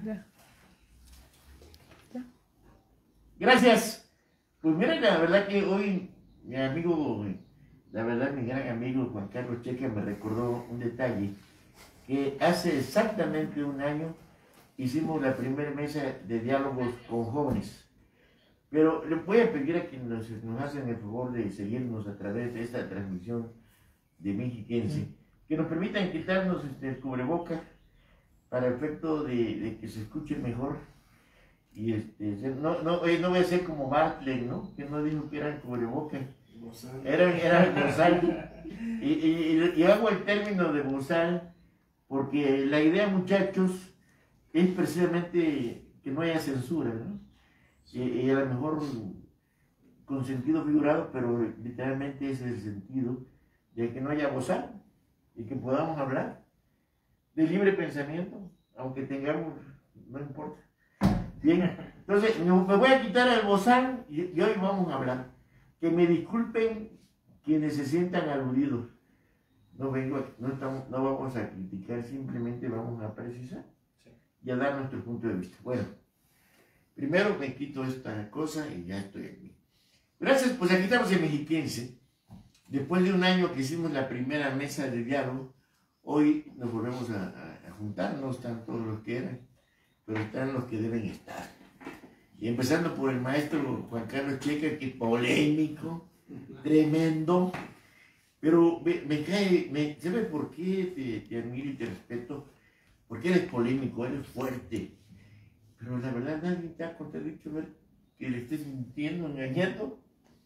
Ya. Gracias. Pues miren, la verdad que hoy mi amigo, la verdad mi gran amigo Juan Carlos Checa me recordó un detalle, que hace exactamente un año hicimos la primera mesa de diálogos con jóvenes. Pero le voy a pedir a quienes nos hacen el favor de seguirnos a través de esta transmisión de Mexiquense, que nos permitan quitarnos el cubreboca para efecto de que se escuche mejor. Y no voy a ser como Bartlett, ¿no? Que no dijo que eran cubrebocas. Era bozal. Y hago el término de bozal porque la idea, muchachos, es precisamente que no haya censura, ¿no? Y a lo mejor con sentido figurado, pero literalmente ese es el sentido de que no haya bozal y que podamos hablar de libre pensamiento, aunque tengamos, no importa. Bien, entonces me voy a quitar el bozal y hoy vamos a hablar. Que me disculpen quienes se sientan aludidos. No vamos a criticar, simplemente vamos a precisar y a dar nuestro punto de vista. Bueno, primero me quito esta cosa y ya estoy aquí. Gracias, pues aquí estamos en Mexiquense. Después de un año que hicimos la primera mesa de diálogo, hoy nos volvemos a juntar. No están todos los que eran, pero están los que deben estar. Y empezando por el maestro Juan Carlos Checa, que es polémico, tremendo, pero me cae, ¿sabes por qué te admiro y te respeto? Porque eres polémico, eres fuerte, pero la verdad nadie te ha contradicho ver que le estés mintiendo, engañando.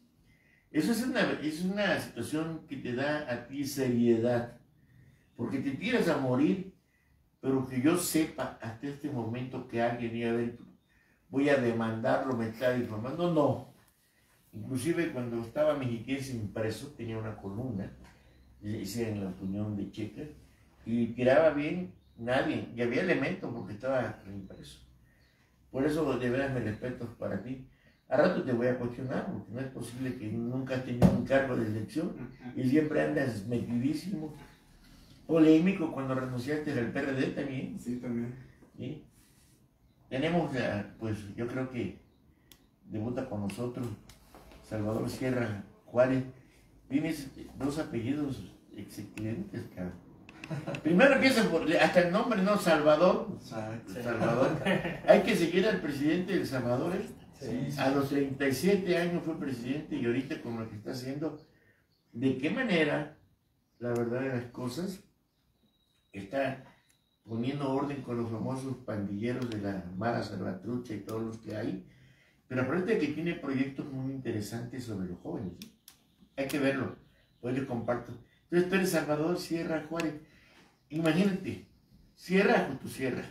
Eso es una situación que te da a ti seriedad, porque te tiras a morir, pero que yo sepa hasta este momento que alguien iba a ver, voy a demandarlo, me está difamando, no. Inclusive cuando estaba Mexiquense impreso, tenía una columna, hice en la opinión de Checa, y tiraba bien nadie, y había elementos porque estaba impreso. Por eso de veras me respeto para ti. A rato te voy a cuestionar, porque no es posible que nunca has tenido un cargo de elección y siempre andas metidísimo. Polémico cuando renunciaste al PRD también. Sí, también. ¿Sí? Tenemos, pues yo creo que debuta con nosotros Salvador Sierra Juárez. Tienes dos apellidos excelentes, cabrón. Primero empieza por, hasta el nombre, ¿no? Salvador. Salvador. Hay que seguir al presidente de El Salvador, ¿eh? Sí. A los 37 años fue presidente y ahorita con lo que está haciendo, ¿de qué manera, la verdad de las cosas, está poniendo orden con los famosos pandilleros de la Mara Salvatrucha y todos los que hay? Pero aparte de que tiene proyectos muy interesantes sobre los jóvenes, ¿sí? Hay que verlo, hoy les comparto. Entonces tú eres Salvador Sierra Juárez. Imagínate, Sierra junto Sierra,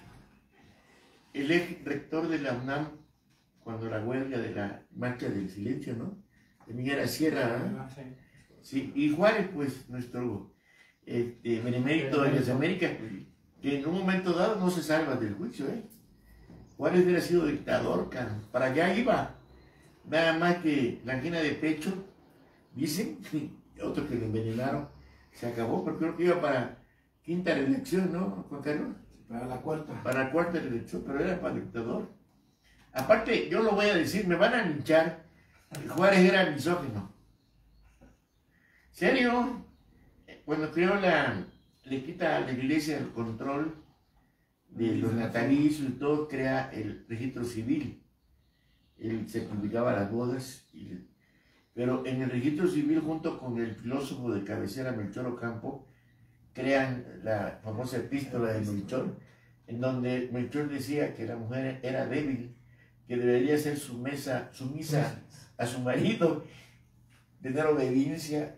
el ex rector de la UNAM, cuando la huelga de la marcha del silencio, ¿no? También era Sierra, ¿no? Sí, y Juárez, pues, nuestro benemérito de las Américas, que en un momento dado no se salva del juicio, ¿eh? Juárez hubiera sido dictador, cara. Para allá iba. Nada más que la angina de pecho, dicen, otros que lo envenenaron, se acabó, pero creo que iba para quinta reelección, ¿no, Juan Carlos? Para la cuarta. Para la cuarta reelección, pero era para dictador. Aparte, yo lo voy a decir, me van a linchar, Juárez era misógino. ¿Serio? Cuando creó le quita a la iglesia el control de los natalicios y todo, crea el registro civil. Él se publicaba las bodas, pero en el registro civil, junto con el filósofo de cabecera Melchor Ocampo, crean la famosa epístola de Melchor, en donde Melchor decía que la mujer era débil, que debería ser sumisa a su marido, tener obediencia.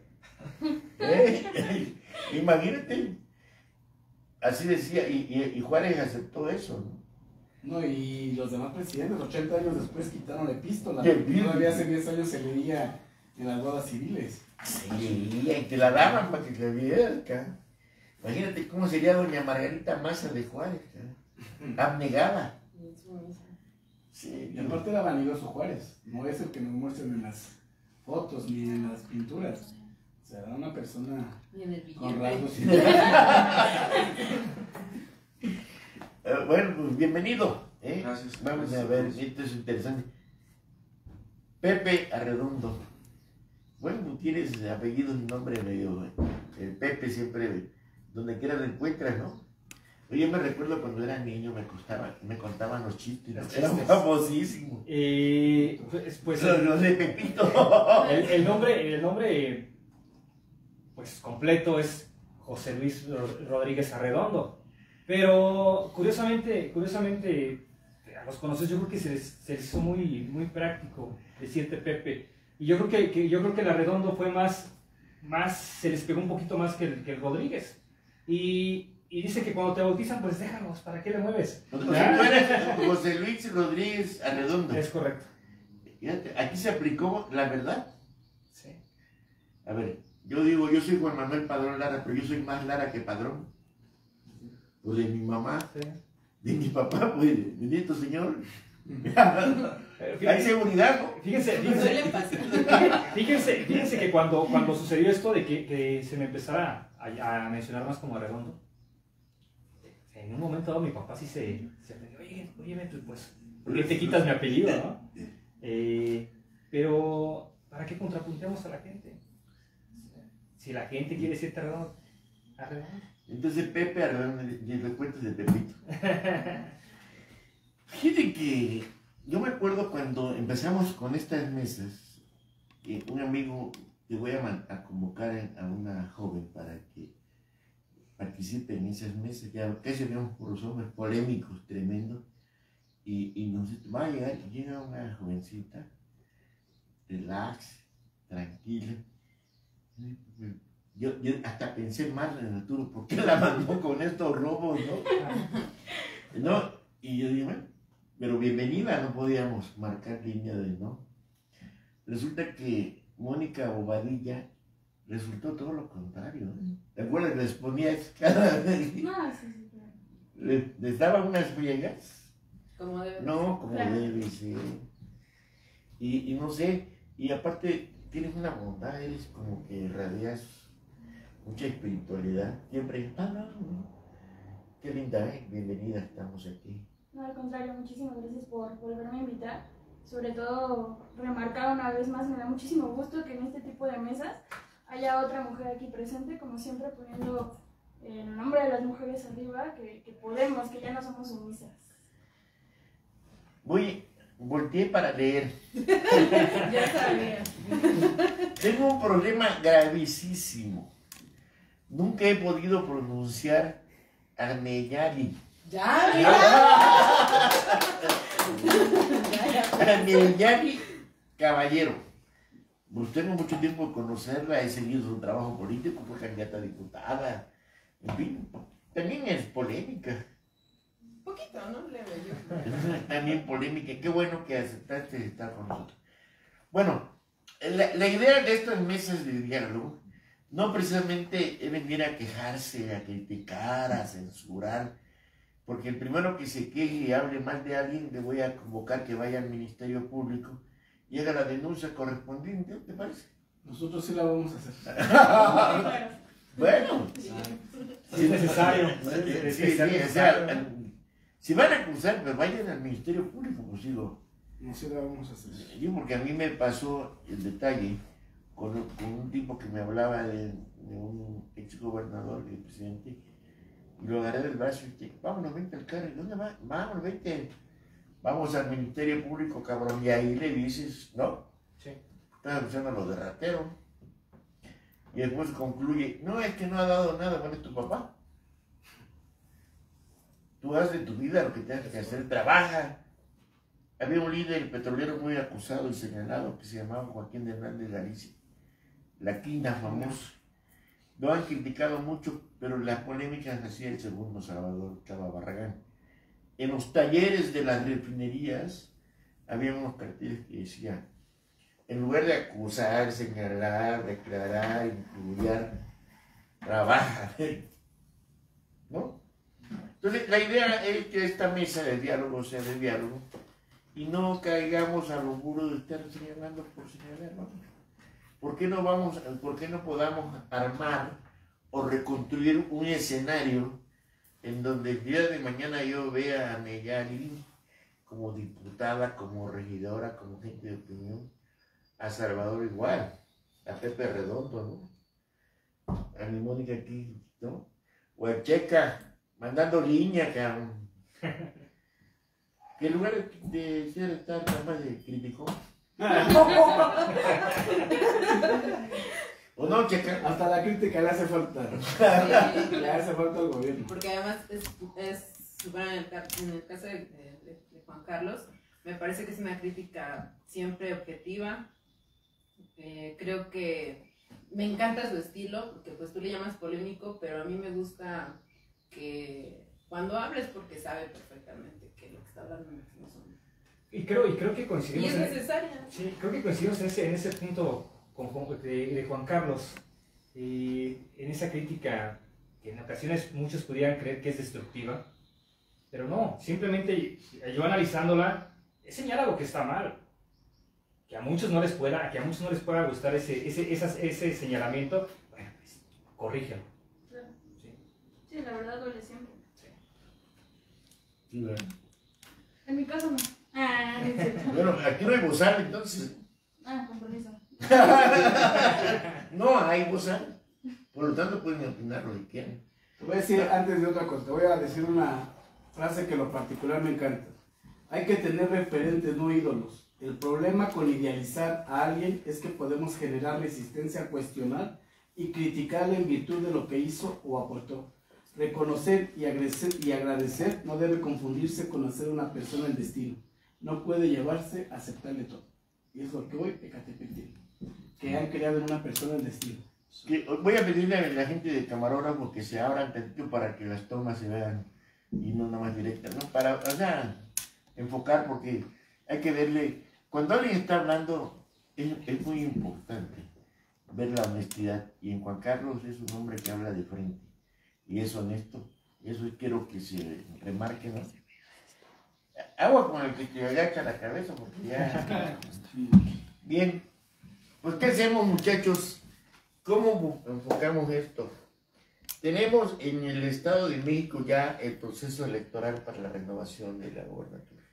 Imagínate, así decía, y Juárez aceptó eso, ¿no? No, y los demás presidentes, 80 años después, quitaron la epístola. Todavía hace 10 años se leía en las bodas civiles. Sí, y te la daban para que se vieras, cara. Imagínate cómo sería doña Margarita Maza de Juárez, cara. Abnegada. Sí, y aparte era vanidoso Juárez, no es el que nos muestran en las fotos ni en las pinturas. O sea, era una persona con rasgos. Bueno, pues bienvenido. Gracias. Vamos a ver, esto es interesante. Pepe Arredondo. Bueno, tú tienes apellido y nombre medio. El Pepe siempre, donde quiera lo encuentras, ¿no? Yo me recuerdo cuando era niño, me contaban los chistes, ¿no? Era famosísimo. Pues Los de Pepito. el nombre pues completo es José Luis Rodríguez Arredondo. Pero curiosamente, a los conocidos yo creo que se les hizo muy práctico decirte Pepe. Y yo creo que el Arredondo fue más se les pegó un poquito más que el Rodríguez. Y dice que cuando te bautizan, pues déjalos, ¿para qué le mueves? O sea, tú eres José Luis Rodríguez Arredondo. Es correcto. Fíjate, aquí se aplicó la verdad. Sí. A ver, yo digo, yo soy Juan Manuel Padrón Lara, pero yo soy más Lara que Padrón. Pues de mi mamá, Sí. de mi papá, pues, bendito señor. Hay seguridad, ¿no? Fíjense que cuando sucedió esto de que se me empezara a mencionar más como Arredondo, en un momento dado mi papá sí se aprendió, oye, pues, ¿por qué te quitas mi apellido, no? Pero, ¿para qué contrapuntemos a la gente? Si la gente quiere decirte Arredondo. Entonces Pepe Arredondo, y los cuentos de Pepito. Fíjate que yo me acuerdo cuando empezamos con estas mesas, que un amigo, te voy a convocar a una joven para que participe en esas mesas, ya casi habíamos puros hombres polémicos, tremendos, y nos va a llegar, llega una jovencita, relax, tranquila. Yo hasta pensé mal en el Arturo, ¿por qué la mandó con estos robos, no? No, y yo dije, bueno, pero bienvenida, no podíamos marcar línea de no. Resulta que Mónica Bobadilla resultó todo lo contrario, ¿no? ¿Te acuerdas? Les ponía cada vez. No, sí, claro. Les daba unas friegas. Como debe. No, como Claro. debe ser. Y no sé, y aparte tienes una bondad, eres como que radias mucha espiritualidad. Siempre, no. Qué linda, bienvenida, estamos aquí. No, al contrario, muchísimas gracias por volverme a invitar. Sobre todo, remarcar una vez más, me da muchísimo gusto que en este tipo de mesas haya otra mujer aquí presente, como siempre poniendo el nombre de las mujeres arriba, que podemos, que ya no somos sumisas. Volteé para leer. Ya sabía. Tengo un problema gravísimo. Nunca he podido pronunciar Armellari. Armellari Caballero. Pues tengo mucho tiempo de conocerla, he seguido su trabajo político, fue candidata a diputada. En fin, también es polémica. Poquito, ¿no? Le veo yo. También polémica. Qué bueno que aceptaste estar con nosotros. Bueno, la idea de estas mesas de diálogo no precisamente es venir a quejarse, a criticar, a censurar, porque el primero que se queje y hable mal de alguien le voy a convocar que vaya al Ministerio Público y haga la denuncia correspondiente, ¿te parece? Nosotros sí la vamos a hacer. Bueno, Si es necesario. o sea, si van a acusar, pues vayan al Ministerio Público, pues digo. No sí la vamos a hacer. Yo, porque a mí me pasó el detalle con un tipo que me hablaba de un ex gobernador, el presidente, y lo agarré del brazo y dije, vámonos, vente al carro. ¿Y dónde va? Vámonos, vente. Vamos al Ministerio Público, cabrón. Y ahí le dices, ¿no? Sí. Estás acusando a los de ratero. Y después concluye, no, es que no ha dado nada, bueno, es tu papá. Tú haz de tu vida lo que tengas que hacer, trabaja. Había un líder petrolero muy acusado y señalado que se llamaba Joaquín de Hernández Galicia, la quina famoso. Lo han criticado mucho, pero las polémicas hacía el segundo Salvador Chava Barragán. En los talleres de las refinerías había unos carteles que decían, en lugar de acusar, señalar, declarar, injuriar, trabaja, ¿no? Entonces la idea es que esta mesa de diálogo sea de diálogo y no caigamos a lo puro de estar señalando por señalar, ¿no? ¿Por qué no podamos armar o reconstruir un escenario en donde el día de mañana yo vea a Neyari como diputada, como regidora, como gente de opinión, a Salvador igual, a Pepe Redondo, ¿no? A mi Mónica aquí, ¿no? O a Checa, mandando línea, cabrón. Que en lugar de ser estar nada más de crítico. ¿O no, Checa? Hasta la crítica le hace falta. Sí, Le hace falta al gobierno. porque además bueno, en el caso de Juan Carlos, me parece que es una crítica siempre objetiva. Creo que me encanta su estilo, porque pues tú le llamas polémico, pero a mí me gusta que cuando hables porque sabe perfectamente que lo que está hablando no son. Y creo que Y coincidimos es necesaria. sí, creo que coincidimos en ese punto de Juan Carlos, en esa crítica que en ocasiones muchos pudieran creer que es destructiva, pero no, simplemente yo analizándola, señala lo que está mal, que a muchos no les pueda gustar ese señalamiento, bueno, pues, corrígelo. Claro. ¿Sí? Sí, la verdad duele siempre. Sí, ¿verdad? En mi caso no. Ah, no es cierto. Bueno, aquí no hay bozal, entonces. Ah, con permiso. No hay bozal. Por lo tanto, pueden opinar lo que quieran. Te voy a decir antes de otra cosa, te voy a decir una frase que en lo particular me encanta. Hay que tener referentes, no ídolos. El problema con idealizar a alguien es que podemos generar resistencia a cuestionar y criticarle en virtud de lo que hizo o aportó. Reconocer y agradecer no debe confundirse con hacer una persona el destino. No puede llevarse a aceptarle todo. Y es lo que hoy Ecatepec tiene, que han creado en una persona el destino. Que voy a pedirle a la gente de camarógrafo que se abran tantito para que las tomas se vean y no nada más directas, ¿no? Para, o sea, enfocar, porque hay que verle. Cuando alguien está hablando, es muy importante ver la honestidad. Y en Juan Carlos es un hombre que habla de frente y es honesto. Y eso quiero que se remarque, ¿no? Agua con el que te agacha la cabeza, porque ya. Bien, pues ¿qué hacemos, muchachos? ¿Cómo enfocamos esto? Tenemos en el Estado de México ya el proceso electoral para la renovación de la gobernatura.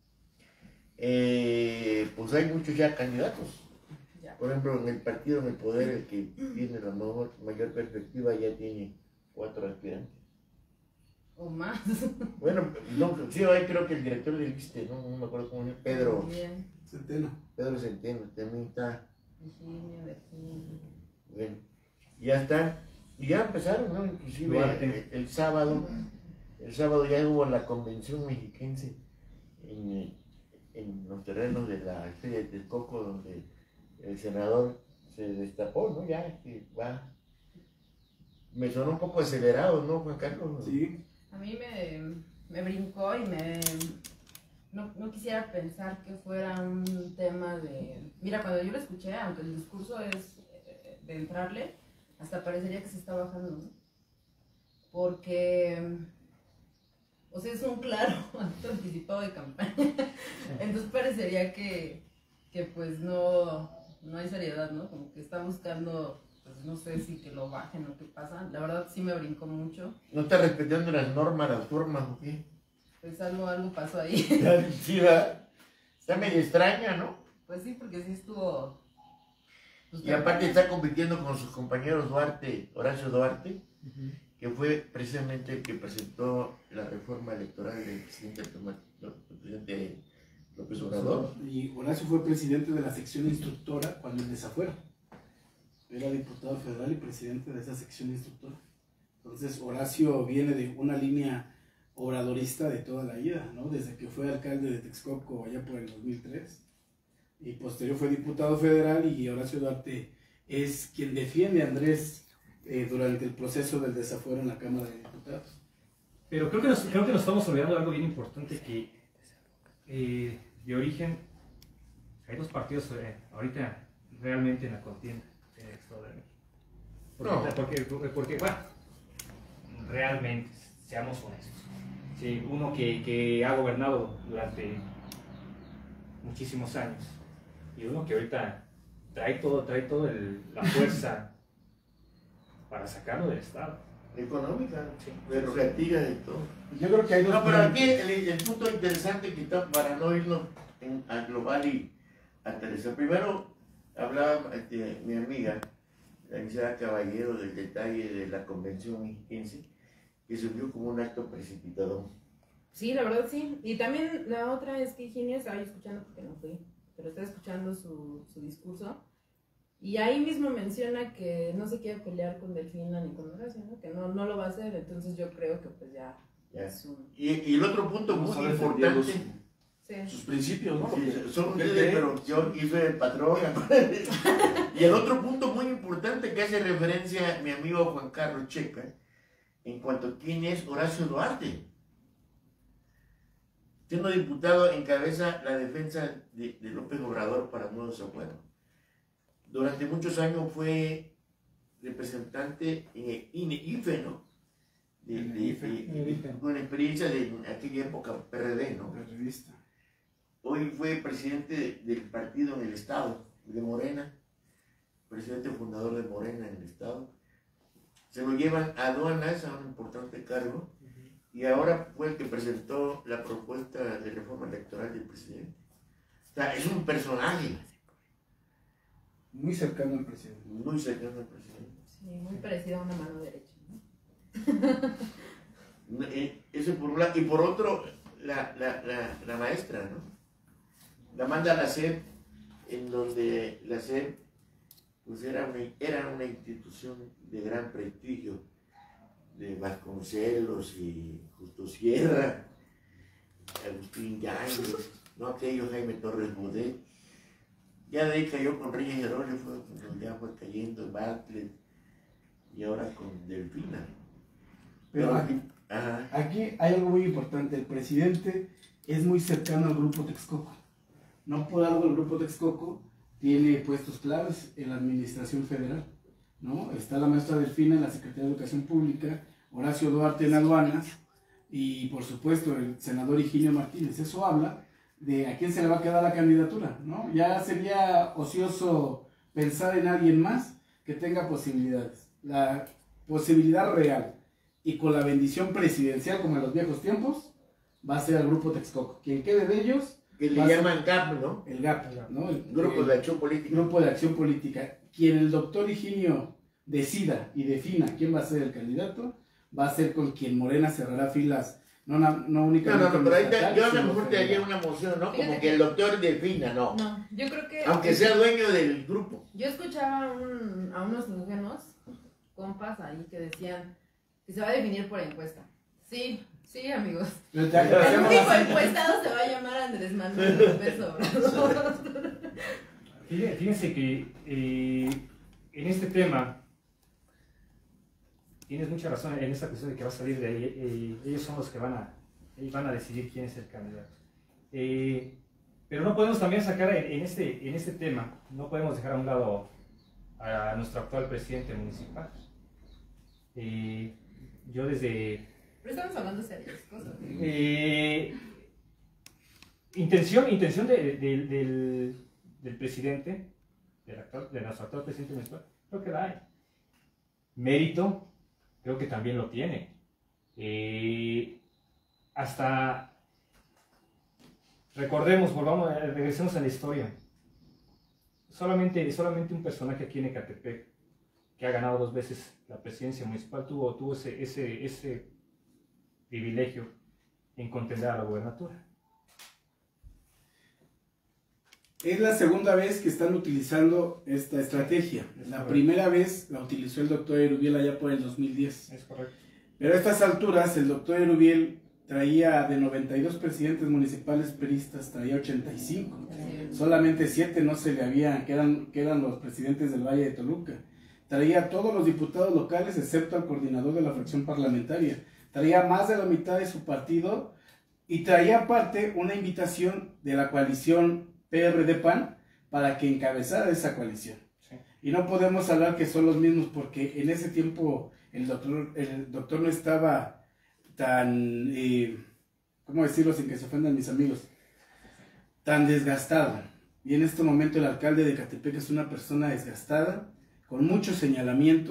Pues hay muchos ya candidatos. Por ejemplo, en el partido en el poder, el que tiene la mayor perspectiva ya tiene 4 aspirantes. O más. Bueno, no, sí, ahí creo que el director del ISSSTE, no me acuerdo cómo es, Pedro Centeno, también está. Bueno, ya está, y ya empezaron, ¿no? Inclusive el sábado ya hubo la convención mexiquense en los terrenos de la Feria de Texcoco, donde el senador se destapó, ¿no? Ya que va. Me sonó un poco acelerado, ¿no, Juan Carlos? Sí. A mí me brincó y no quisiera pensar que fuera un tema de... Mira, cuando yo lo escuché, aunque el discurso es de entrarle, hasta parecería que se está bajando, ¿no? Porque, o sea, es un claro acto anticipado de campaña. Entonces parecería que pues no hay seriedad, ¿no? Como que está buscando... Pues no sé si que lo bajen o qué pasa. La verdad sí me brincó mucho. ¿No está respetando las normas, las formas o qué? Pues algo pasó ahí. Sí, ¿verdad? Está medio extraña, ¿no? Pues sí, porque sí estuvo... Pues, y aparte está compitiendo con sus compañeros Horacio Duarte, que fue precisamente el que presentó la reforma electoral del presidente López Obrador. Y Horacio fue presidente de la sección instructora cuando el desafuero. Era diputado federal y presidente de esa sección instructora. Entonces Horacio viene de una línea obradorista de toda la vida, ¿no? Desde que fue alcalde de Texcoco allá por el 2003. Y posterior fue diputado federal, y Horacio Duarte es quien defiende a Andrés durante el proceso del desafuero en la Cámara de Diputados. Pero creo que nos estamos olvidando de algo bien importante, que de origen hay 2 partidos ahorita realmente en la contienda. Porque, bueno, realmente, seamos honestos. Sí, uno que ha gobernado durante muchísimos años y uno que ahorita trae todo la fuerza para sacarlo del Estado. económica, prerrogativa de todo. Yo creo que hay dos No, pero aquí puntos. el punto interesante que está para no irnos a global y aterrizar. Primero, hablaba mi amiga, la licenciada Caballero, del detalle de la convención mexiquense, que se vio como un acto precipitado. Sí, la verdad sí. Y también la otra es que Higinio estaba yo escuchando, porque no fui, pero estaba escuchando su discurso. Y ahí mismo menciona que no se quiere pelear con Delfina ni con Horacio, ¿no? Que no lo va a hacer. Entonces yo creo que pues ya es un... Y el otro punto Vamos muy a defender importante, Sí. sus principios, ¿no? sí, son Porque ustedes, pero yo hice el patrón. Y el otro punto muy importante que hace referencia mi amigo Juan Carlos Checa, en cuanto a quién es Horacio Duarte. Siendo diputado encabeza la defensa de López Obrador para Nuevos Acuerdos. Durante muchos años fue representante en el IFE, ¿no? Con experiencia de aquella época PRD, ¿no? La revista. Hoy fue presidente del partido en el Estado, de Morena, presidente fundador de Morena en el Estado. Se lo llevan a aduanas, a un importante cargo, y ahora fue el que presentó la propuesta de reforma electoral del presidente. O sea, es un personaje Muy cercano al presidente. muy cercano al presidente. Sí, muy parecido a una mano derecha, ¿no? Eso por un lado. Y por otro, la maestra, ¿no? La manda a la SEP, en donde la SEP pues era una institución de gran prestigio, de Vasconcelos y Justo Sierra, Agustín Yáñez, no aquello Jaime Torres Bodet. Ya de ahí cayó con Reyes Jerónimo, ya fue cayendo Bartlett y ahora con Delfina. Pero Ajá. aquí hay algo muy importante. El presidente es muy cercano al Grupo Texcoco. No por algo el Grupo Texcoco tiene puestos claves en la administración federal, ¿no? Está la maestra Delfina en la Secretaría de Educación Pública, Horacio Duarte en aduanas y por supuesto el senador Higinio Martínez. Eso habla de a quién se le va a quedar la candidatura, ¿no? Ya sería ocioso pensar en alguien más que tenga posibilidades. La posibilidad real y con la bendición presidencial como en los viejos tiempos va a ser el Grupo Texcoco. Quien quede de ellos Que le va a ser llaman GAP, ¿no? el GAP, ¿no? El Grupo de Acción Política. Grupo de Acción Política. Quien el doctor Higinio decida y defina quién va a ser el candidato, va a ser con quien Morena cerrará filas, no únicamente. No, pero ahí estatales, yo a lo sino mejor te haría federales. una moción, ¿no? Fíjate Como que que- el doctor defina, no. No, yo creo que... Aunque sea dueño del grupo. Yo escuchaba a unos mexicanos, compas ahí, que decían que se va a definir por encuesta. Sí, sí, amigos. Pero te El hacemos único la- encuestado se va a llamar Andrés Manuel López Obrador. Fíjense que en este tema tienes mucha razón en esta cuestión de que va a salir de ahí. Ellos son los que van a decidir quién es el candidato. Pero no podemos también sacar en este tema, no podemos dejar a un lado a nuestro actual presidente municipal. Yo desde... Pero estamos hablando de serias cosas. Intención del presidente, de nuestro actual presidente municipal, creo que la hay. Mérito, creo que también lo tiene. Hasta, recordemos, regresemos a la historia. Solamente un personaje aquí en Ecatepec, que ha ganado 2 veces la presidencia municipal, tuvo ese privilegio en contender a la gobernatura. Es la segunda vez que están utilizando esta estrategia. La primera vez la utilizó el doctor Erubiel allá por el 2010. Es correcto. Pero a estas alturas el doctor Erubiel traía de 92 presidentes municipales peristas, traía 85. Solamente 7 no se le habían, que eran los presidentes del Valle de Toluca. Traía a todos los diputados locales excepto al coordinador de la fracción parlamentaria. Traía más de la mitad de su partido y traía aparte una invitación de la coalición PRD-PAN para que encabezara esa coalición. Sí. Y no podemos hablar que son los mismos porque en ese tiempo el doctor no estaba tan, ¿cómo decirlo sin que se ofendan mis amigos? Tan desgastado. Y en este momento el alcalde de Ecatepec es una persona desgastada, con muchos señalamientos,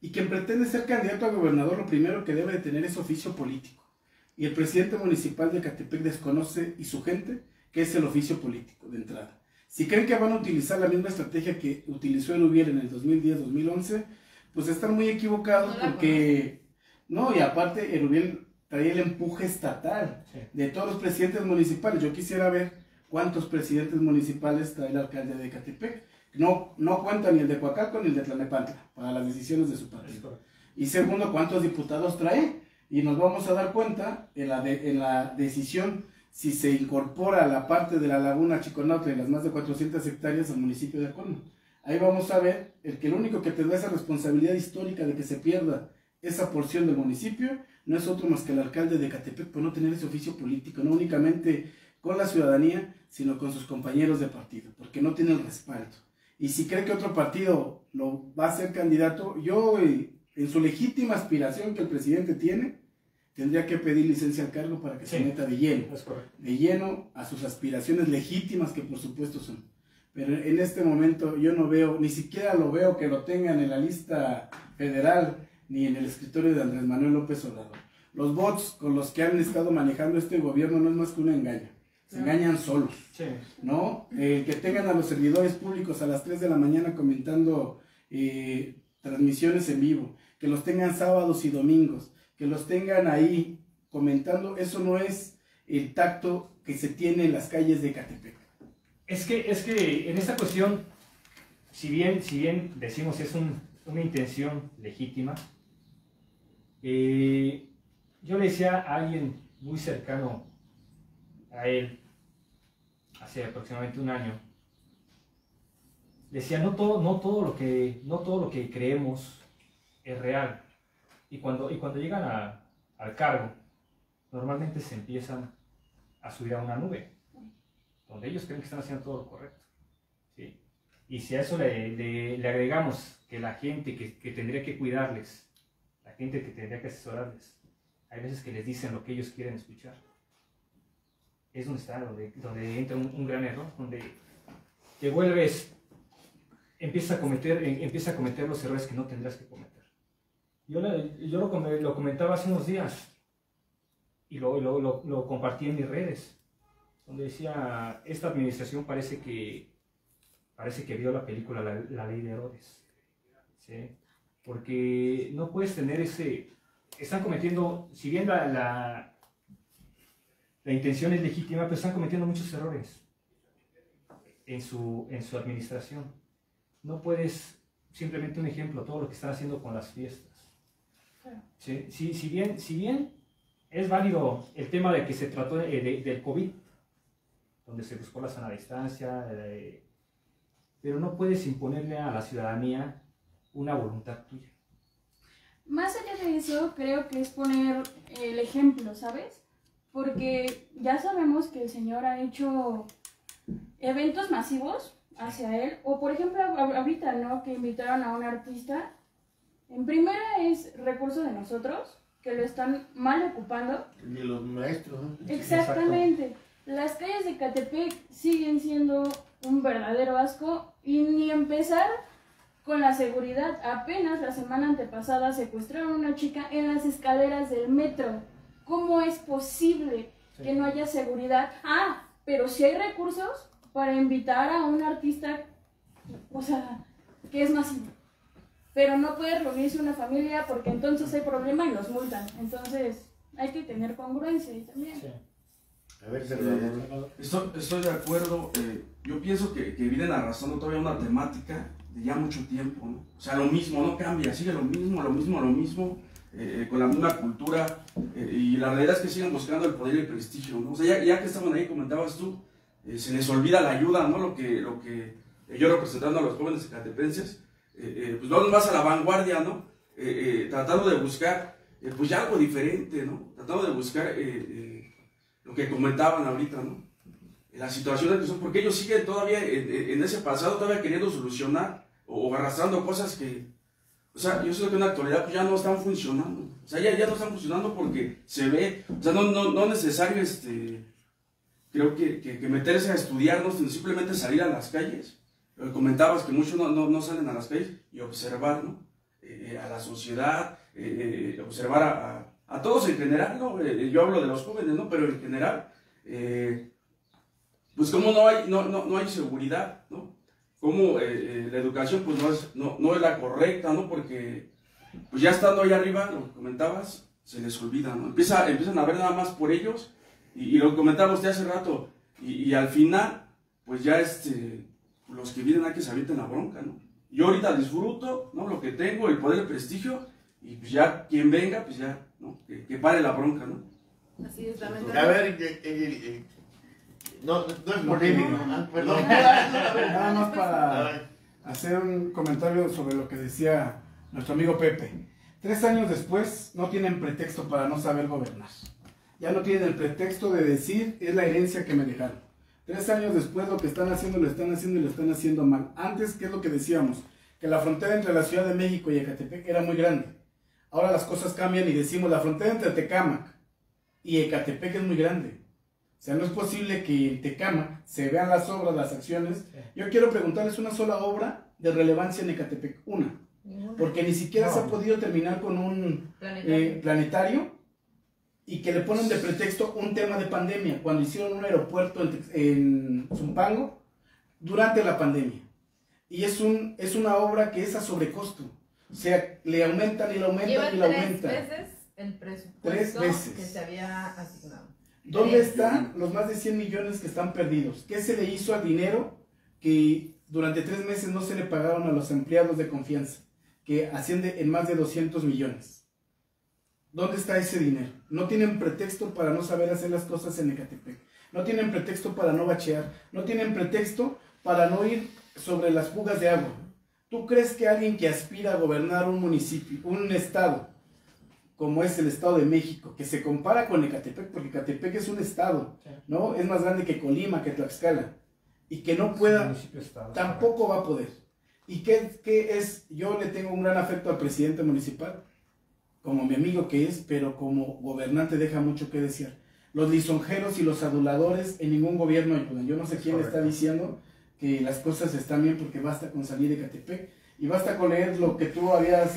y quien pretende ser candidato a gobernador lo primero que debe de tener es oficio político. Y el presidente municipal de Ecatepec desconoce, y su gente, que es el oficio político de entrada. Si creen que van a utilizar la misma estrategia que utilizó Erubiel en el 2010-2011, pues están muy equivocados porque... No, y aparte Erubiel traía el empuje estatal de todos los presidentes municipales. Yo quisiera ver cuántos presidentes municipales trae el alcalde de Ecatepec. No cuenta ni el de Coacalco ni el de Tlalnepantla para las decisiones de su partido. Y segundo, cuántos diputados trae. Y nos vamos a dar cuenta en la decisión si se incorpora la parte de la laguna Chiconautla y las más de 400 hectáreas al municipio de Acolma. Ahí vamos a ver el único que tendrá esa responsabilidad histórica de que se pierda esa porción del municipio no es otro más que el alcalde de Ecatepec por no tener ese oficio político, no únicamente con la ciudadanía, sino con sus compañeros de partido, porque no tiene el respaldo. Y si cree que otro partido lo va a hacer candidato, yo, en su legítima aspiración que el presidente tiene, tendría que pedir licencia al cargo para que se meta de lleno a sus aspiraciones legítimas, que por supuesto son. Pero en este momento yo no veo, ni siquiera lo veo que lo tengan en la lista federal, ni en el escritorio de Andrés Manuel López Obrador. Los bots con los que han estado manejando este gobierno no es más que un engaño. Se engañan solos, ¿no? Que tengan a los servidores públicos a las 3 de la mañana comentando transmisiones en vivo, que los tengan sábados y domingos, que los tengan ahí comentando, eso no es el tacto que se tiene en las calles de Ecatepec. Es que en esta cuestión, si bien decimos es una intención legítima, yo le decía a alguien muy cercano a él, hace aproximadamente un año, decía, no todo lo que creemos es real. Y cuando llegan al cargo, normalmente se empiezan a subir a una nube, donde ellos creen que están haciendo todo lo correcto, ¿sí? Y si a eso le agregamos que la gente que tendría que cuidarles, la gente que tendría que asesorarles, hay veces que les dicen lo que ellos quieren escuchar. Es donde entra un gran error, donde te vuelves, empiezas a cometer los errores que no tendrás que cometer. Yo lo comentaba hace unos días y lo compartí en mis redes, donde decía, esta administración parece que vio la película La Ley de Herodes, ¿sí? Porque no puedes tener están cometiendo, si bien la intención es legítima, pero están cometiendo muchos errores en su administración. No puedes, simplemente un ejemplo, todo lo que están haciendo con las fiestas. ¿Sí? Si bien es válido el tema de que se trató del COVID, donde se buscó la sana distancia, pero no puedes imponerle a la ciudadanía una voluntad tuya. Más allá de eso, creo que es poner el ejemplo, ¿sabes? Porque ya sabemos que el señor ha hecho eventos masivos hacia él, o por ejemplo ahorita, ¿no? Que invitaron a un artista. En primera es recurso de nosotros, que lo están mal ocupando. De los maestros, ¿no? Exactamente. Exacto. Las calles de Ecatepec siguen siendo un verdadero asco y ni empezar con la seguridad. Apenas la semana antepasada secuestraron a una chica en las escaleras del metro. ¿Cómo es posible que no haya seguridad? Pero si hay recursos para invitar a un artista, o sea, que es masivo. Pero no puede reunirse una familia porque entonces hay problema y los multan. Entonces hay que tener congruencia ahí también. Sí. A ver, estoy de acuerdo. Yo pienso que vienen arrastrando todavía una temática de ya mucho tiempo, ¿no? O sea, lo mismo, no cambia, sigue lo mismo, con la misma cultura, y la realidad es que siguen buscando el poder y el prestigio, ¿no? O sea, ya que estaban ahí, comentabas tú, se les olvida la ayuda, ¿no? Lo que yo representando a los jóvenes ecatepenses, pues vamos más a la vanguardia, ¿no? Tratando de buscar, pues ya algo diferente, ¿no? Tratando de buscar lo que comentaban ahorita, ¿no? Las situaciones que son, porque ellos siguen todavía en ese pasado, todavía queriendo solucionar o arrastrando cosas que, o sea, yo sé que en la actualidad pues ya no están funcionando, o sea, ya no están funcionando porque se ve, o sea, no es necesario, creo que meterse a estudiar, no simplemente salir a las calles. Comentabas que muchos no salen a las calles y observar, ¿no? a la sociedad, observar a todos en general, ¿no? Yo hablo de los jóvenes, ¿no? Pero en general, pues como no hay seguridad, ¿no? Como la educación pues no es la correcta, ¿no? Porque pues ya estando ahí arriba, lo que comentabas, se les olvida, ¿no? Empiezan a ver nada más por ellos, y lo que comentaba usted hace rato, y al final, pues ya los que vienen aquí se avientan la bronca, ¿no? Yo ahorita disfruto, ¿no? Lo que tengo, el poder, el prestigio, y pues ya quien venga, pues ya, ¿no? Que pare la bronca, ¿no? Así es, A lamentablemente. ver, no es polémico, perdón. Nada más para hacer un comentario sobre lo que decía nuestro amigo Pepe. 3 años después no tienen pretexto para no saber gobernar. Ya no tienen el pretexto de decir, es la herencia que me dejaron. 3 años después lo que están haciendo, lo están haciendo y lo están haciendo mal. Antes, ¿qué es lo que decíamos? Que la frontera entre la Ciudad de México y Ecatepec era muy grande. Ahora las cosas cambian y decimos, la frontera entre Tecámac y Ecatepec es muy grande. O sea, no es posible que en Tecámac se vean las obras, las acciones. Yo quiero preguntarles una sola obra de relevancia en Ecatepec. Una. Porque ni siquiera se ha podido terminar con un planetario y que le ponen de pretexto un tema de pandemia, cuando hicieron un aeropuerto en Zumpango durante la pandemia. Y es una obra que es a sobrecosto. O sea, le aumentan y le aumentan y le aumentan. 3 veces el presupuesto 3 veces. que se había asignado. ¿Dónde están los más de 100 millones que están perdidos? ¿Qué se le hizo al dinero que durante 3 meses no se le pagaron a los empleados de confianza, que asciende en más de 200 millones? ¿Dónde está ese dinero? No tienen pretexto para no saber hacer las cosas en Ecatepec. No tienen pretexto para no bachear. No tienen pretexto para no ir sobre las fugas de agua. ¿Tú crees que alguien que aspira a gobernar un municipio, un estado, como es el Estado de México, que se compara con Ecatepec, porque Ecatepec es un estado, ¿no? Es más grande que Colima, que Tlaxcala, y que no pueda, tampoco va a poder. ¿Y qué es? Yo le tengo un gran afecto al presidente municipal, como mi amigo que es, pero como gobernante deja mucho que desear. Los lisonjeros y los aduladores en ningún gobierno ayudan. Yo no sé quién está diciendo que las cosas están bien porque basta con salir de Ecatepec y basta con leer lo que tú habías...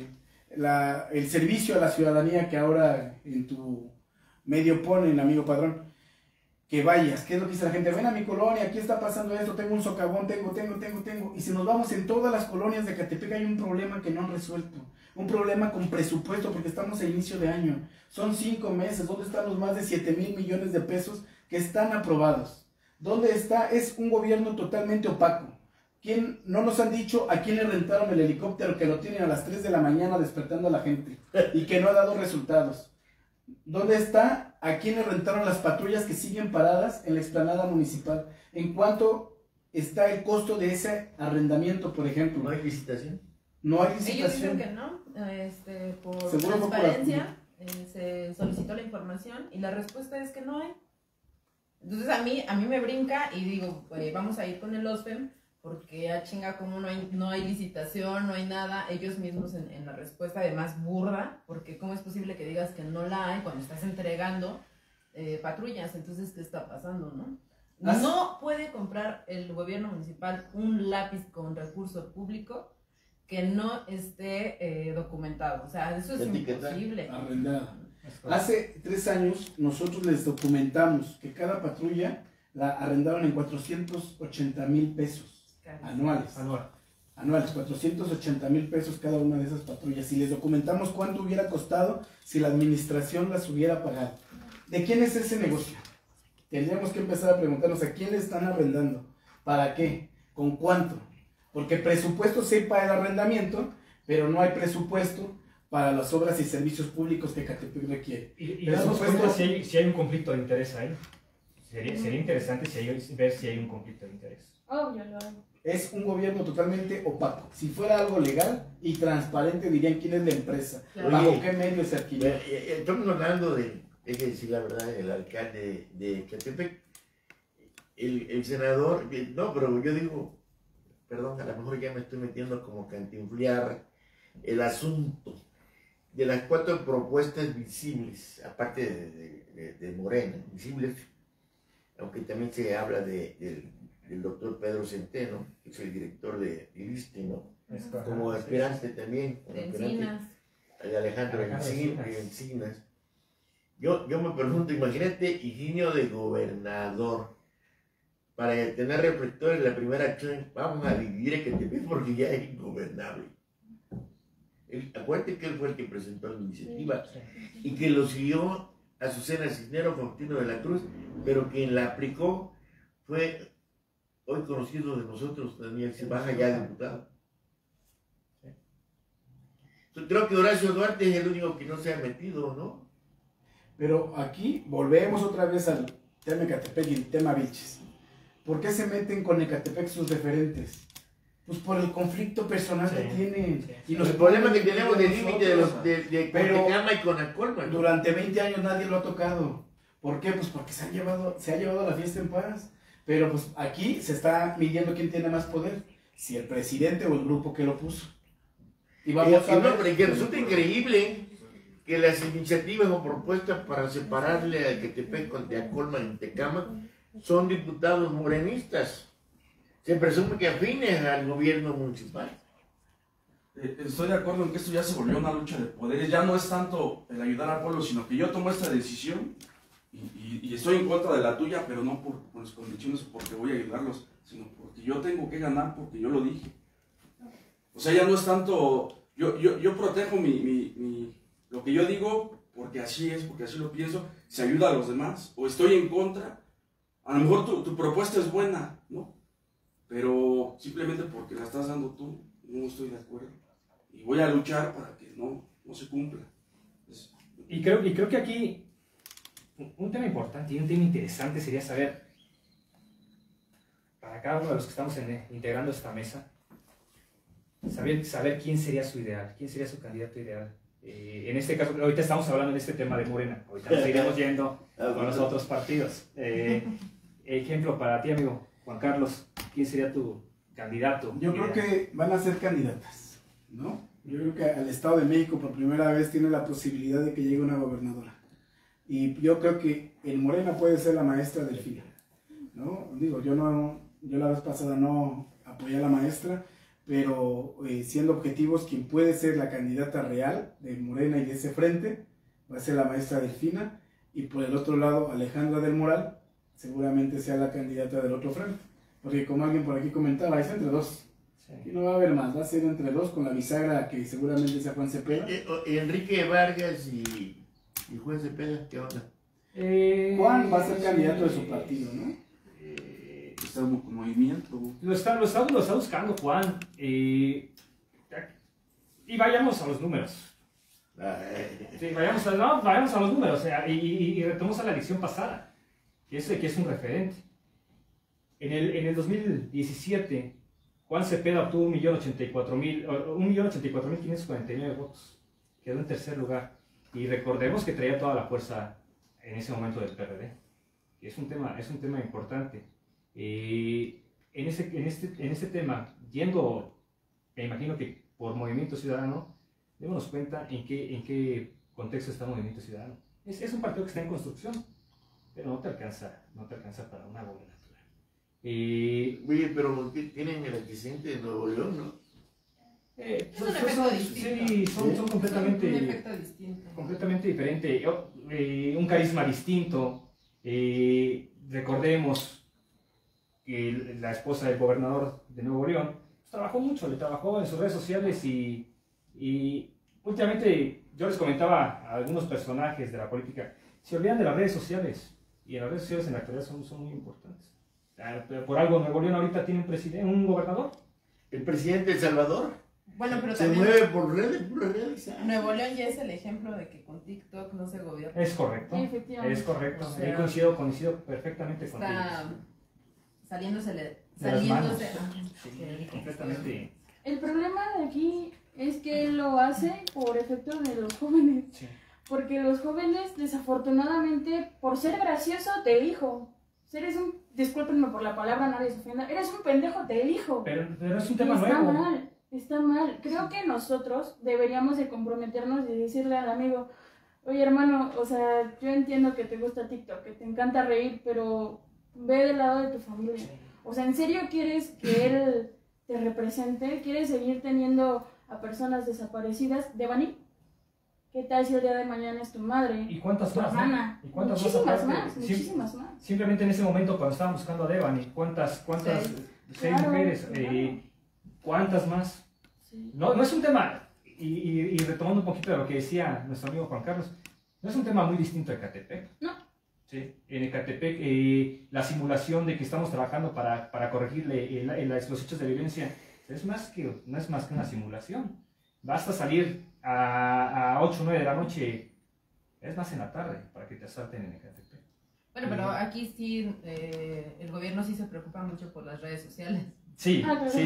el servicio a la ciudadanía que ahora en tu medio ponen, amigo padrón, que vayas, ¿qué es lo que dice la gente? Ven a mi colonia, aquí está pasando esto, tengo un socavón, tengo, y si nos vamos en todas las colonias de Ecatepec hay un problema que no han resuelto, un problema con presupuesto, porque estamos a inicio de año, son 5 meses, ¿dónde están los más de 7,000 millones de pesos que están aprobados? ¿Dónde está? Es un gobierno totalmente opaco. ¿Quién? No nos han dicho a quién le rentaron el helicóptero que lo tienen a las 3 de la mañana despertando a la gente y que no ha dado resultados. ¿Dónde está? ¿A quién le rentaron las patrullas que siguen paradas en la explanada municipal? ¿En cuánto está el costo de ese arrendamiento, por ejemplo? ¿No hay licitación? No hay Ellos licitación. dicen que no, por Seguro fue por transparencia se solicitó la información y la respuesta es que no hay. Entonces a mí me brinca y digo, vamos a ir con el OSFEM, porque a chinga como no hay licitación, no hay nada, ellos mismos en la respuesta además burda, porque cómo es posible que digas que no la hay cuando estás entregando patrullas. Entonces, ¿qué está pasando, no? No puede comprar el gobierno municipal un lápiz con recurso público que no esté documentado, o sea, eso es imposible. Arrendada. Hace 3 años nosotros les documentamos que cada patrulla la arrendaron en 480,000 pesos. Anuales, 480,000 pesos cada una de esas patrullas. Y les documentamos cuánto hubiera costado si la administración las hubiera pagado. ¿De quién es ese negocio? Tendríamos que empezar a preguntarnos a quién le están arrendando, para qué, con cuánto. Porque presupuesto sí para el arrendamiento, pero no hay presupuesto para las obras y servicios públicos que Ecatepec requiere. Y damos cuenta si hay un conflicto de interés ahí. Sería interesante ver si hay un conflicto de interés. Obvio, lo hay. Es un gobierno totalmente opaco. Si fuera algo legal y transparente, dirían quién es la empresa, Claro. bajo qué medio se adquirió. Estamos hablando de, hay que decir la verdad, el alcalde de Ecatepec, el senador, no, pero yo digo, perdón, a lo mejor ya me estoy metiendo como cantinflear el asunto de las 4 propuestas visibles, aparte de Morena, visibles, aunque también se habla del doctor Pedro Centeno, que es el director de ILISTE, ¿no? Es correcto. como aspirante también. como De aspirante. Encinas. De Alejandro Encinas. Yo me pregunto, imagínate Higinio de gobernador. Para tener reflectores, la primera acción, vamos a dividir Ecatepec porque ya es ingobernable. Acuérdate que él fue el que presentó la iniciativa y que lo siguió Azucena Cisneros, Faustino de la Cruz, pero quien la aplicó fue hoy conocido de nosotros, Daniel Cibaja, ya diputado. Creo que Horacio Duarte es el único que no se ha metido, ¿no? Pero aquí volvemos otra vez al tema Ecatepec y el tema Vilches. ¿Por qué se meten con Ecatepec sus referentes? Pues por el conflicto personal que tienen. Y El problema que tenemos del límite de Pero Cotecama y Conacolma, ¿no? durante 20 años nadie lo ha tocado. ¿Por qué? Pues porque se ha llevado la fiesta en paz. Pero pues aquí se está midiendo quién tiene más poder. Si el presidente o el grupo que lo puso. Y vamos a ver. Pero que resulta increíble que las iniciativas o propuestas para separarle a Ecatepec de Acolma y Tecama son diputados morenistas. Se presume que afines al gobierno municipal. Estoy de acuerdo en que esto ya se volvió una lucha de poderes. Ya no es tanto el ayudar al pueblo, sino que yo tomo esta decisión y estoy en contra de la tuya, pero no por las condiciones o porque voy a ayudarlos, sino porque yo tengo que ganar porque yo lo dije. O sea, ya no es tanto, yo protejo lo que yo digo porque así es, porque así lo pienso, se ayuda a los demás, o estoy en contra. A lo mejor tu propuesta es buena, ¿no? Pero simplemente porque la estás dando tú, no estoy de acuerdo. Y voy a luchar para que no se cumpla. Y creo que aquí un tema importante y un tema interesante sería saber, para cada uno de los que estamos integrando esta mesa, saber quién sería su ideal, quién sería su candidato ideal. En este caso, ahorita estamos hablando en este tema de Morena, ahorita nos iremos yendo con los otros partidos. Ejemplo para ti, amigo Juan Carlos, ¿quién sería tu candidato? Yo creo que van a ser candidatas, ¿no? Yo creo que al Estado de México por primera vez tiene la posibilidad de que llegue una gobernadora. Y yo creo que en Morena puede ser la maestra Delfina, ¿no? Digo, yo la vez pasada no apoyé a la maestra, pero siendo objetivos, quien puede ser la candidata real de Morena y de ese frente va a ser la maestra Delfina, y por el otro lado Alejandra del Moral seguramente sea la candidata del otro frente, porque como alguien por aquí comentaba, es entre dos. Aquí no va a haber más, va a ser entre dos con la bisagra que seguramente sea Juan Cepeda. Enrique Vargas y Juan Cepeda, ¿qué onda? Juan va a ser candidato de su partido, ¿no? Está con movimiento. Lo está buscando Juan. Y vayamos a los números. Sí, vayamos a los números. Y retomamos a la elección pasada, que es un referente. En el 2017, Juan Cepeda obtuvo 1.084.549 votos. Quedó en tercer lugar. Y recordemos que traía toda la fuerza en ese momento del PRD. Y es un tema importante. En este tema, yendo, me imagino que por Movimiento Ciudadano, démonos cuenta en qué contexto está Movimiento Ciudadano. Es un partido que está en construcción, pero no te alcanza para una gobernatura. Oye, pero tienen el antecedente de Nuevo León, ¿no? Es un efecto distinto. Sí, son completamente, un efecto distinto. Completamente diferente. Un carisma distinto. Recordemos que la esposa del gobernador de Nuevo León trabajó mucho, le trabajó en sus redes sociales y últimamente yo les comentaba a algunos personajes de la política, se olvidan de las redes sociales, y las redes sociales en la actualidad son muy importantes. Por algo Nuevo León ahorita tiene un gobernador. El presidente de El Salvador Bueno, pero se también mueve por redes. Nuevo León ya es el ejemplo de que con TikTok no se gobierna. Es correcto. Efectivamente. Es correcto. O sea, coincido perfectamente contigo. Está saliéndose. De las manos. Sí, Completamente. El problema de aquí es que él lo hace por efecto de los jóvenes. Sí. Porque los jóvenes, desafortunadamente, por ser gracioso, te elijo. Discúlpenme por la palabra, nadie se ofenda. Eres un pendejo, te elijo. Pero es un tema está nuevo. mal, está mal. Creo que nosotros deberíamos de comprometernos y decirle al amigo, oye hermano, o sea, yo entiendo que te gusta TikTok, que te encanta reír, pero ve del lado de tu familia. O sea, ¿en serio quieres que él te represente? ¿Quieres seguir teniendo a personas desaparecidas? Devani, ¿qué tal si el día de mañana es tu madre? ¿Y cuántas tu más? hermana? ¿No? ¿Y cuántas Muchísimas más? más, muchísimas más. Simplemente en ese momento cuando estaban buscando a Devani, ¿cuántas seis Claro, mujeres? claro. ¿Cuántas más? Sí. No es un tema, y retomando un poquito de lo que decía nuestro amigo Juan Carlos, no es un tema muy distinto a Ecatepec. No. Sí, en Ecatepec la simulación de que estamos trabajando para corregirle los hechos de violencia no es más que una simulación. Basta salir a 8 o 9 de la noche, es más en la tarde, para que te asalten en Ecatepec. Bueno, pero aquí sí, el gobierno sí se preocupa mucho por las redes sociales. Sí, Ah, claro. sí.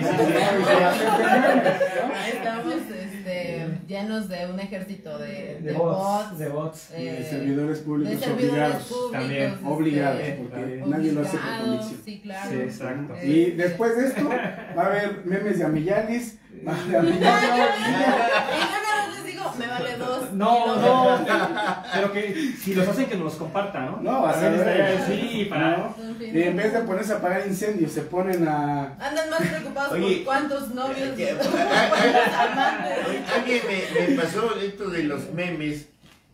Estamos llenos de un ejército de bots. Y de servidores públicos de servidores obligados. públicos, También. Obligados, porque nadie lo hace por obligados, convicción. sí, claro. Sí, exacto. Y después de esto, va a haber memes de Amillalis. Va a haber Y yo nada más les digo, me vale 2. No, pero que si los hacen que nos los compartan, ¿no? No, vas a También ver. estaría- sí, para... ¿no? Y en vez de ponerse a apagar incendios, se ponen a... Andan más preocupados Oye, por cuántos novios, cuántos amantes. Alguien me pasó esto de los memes,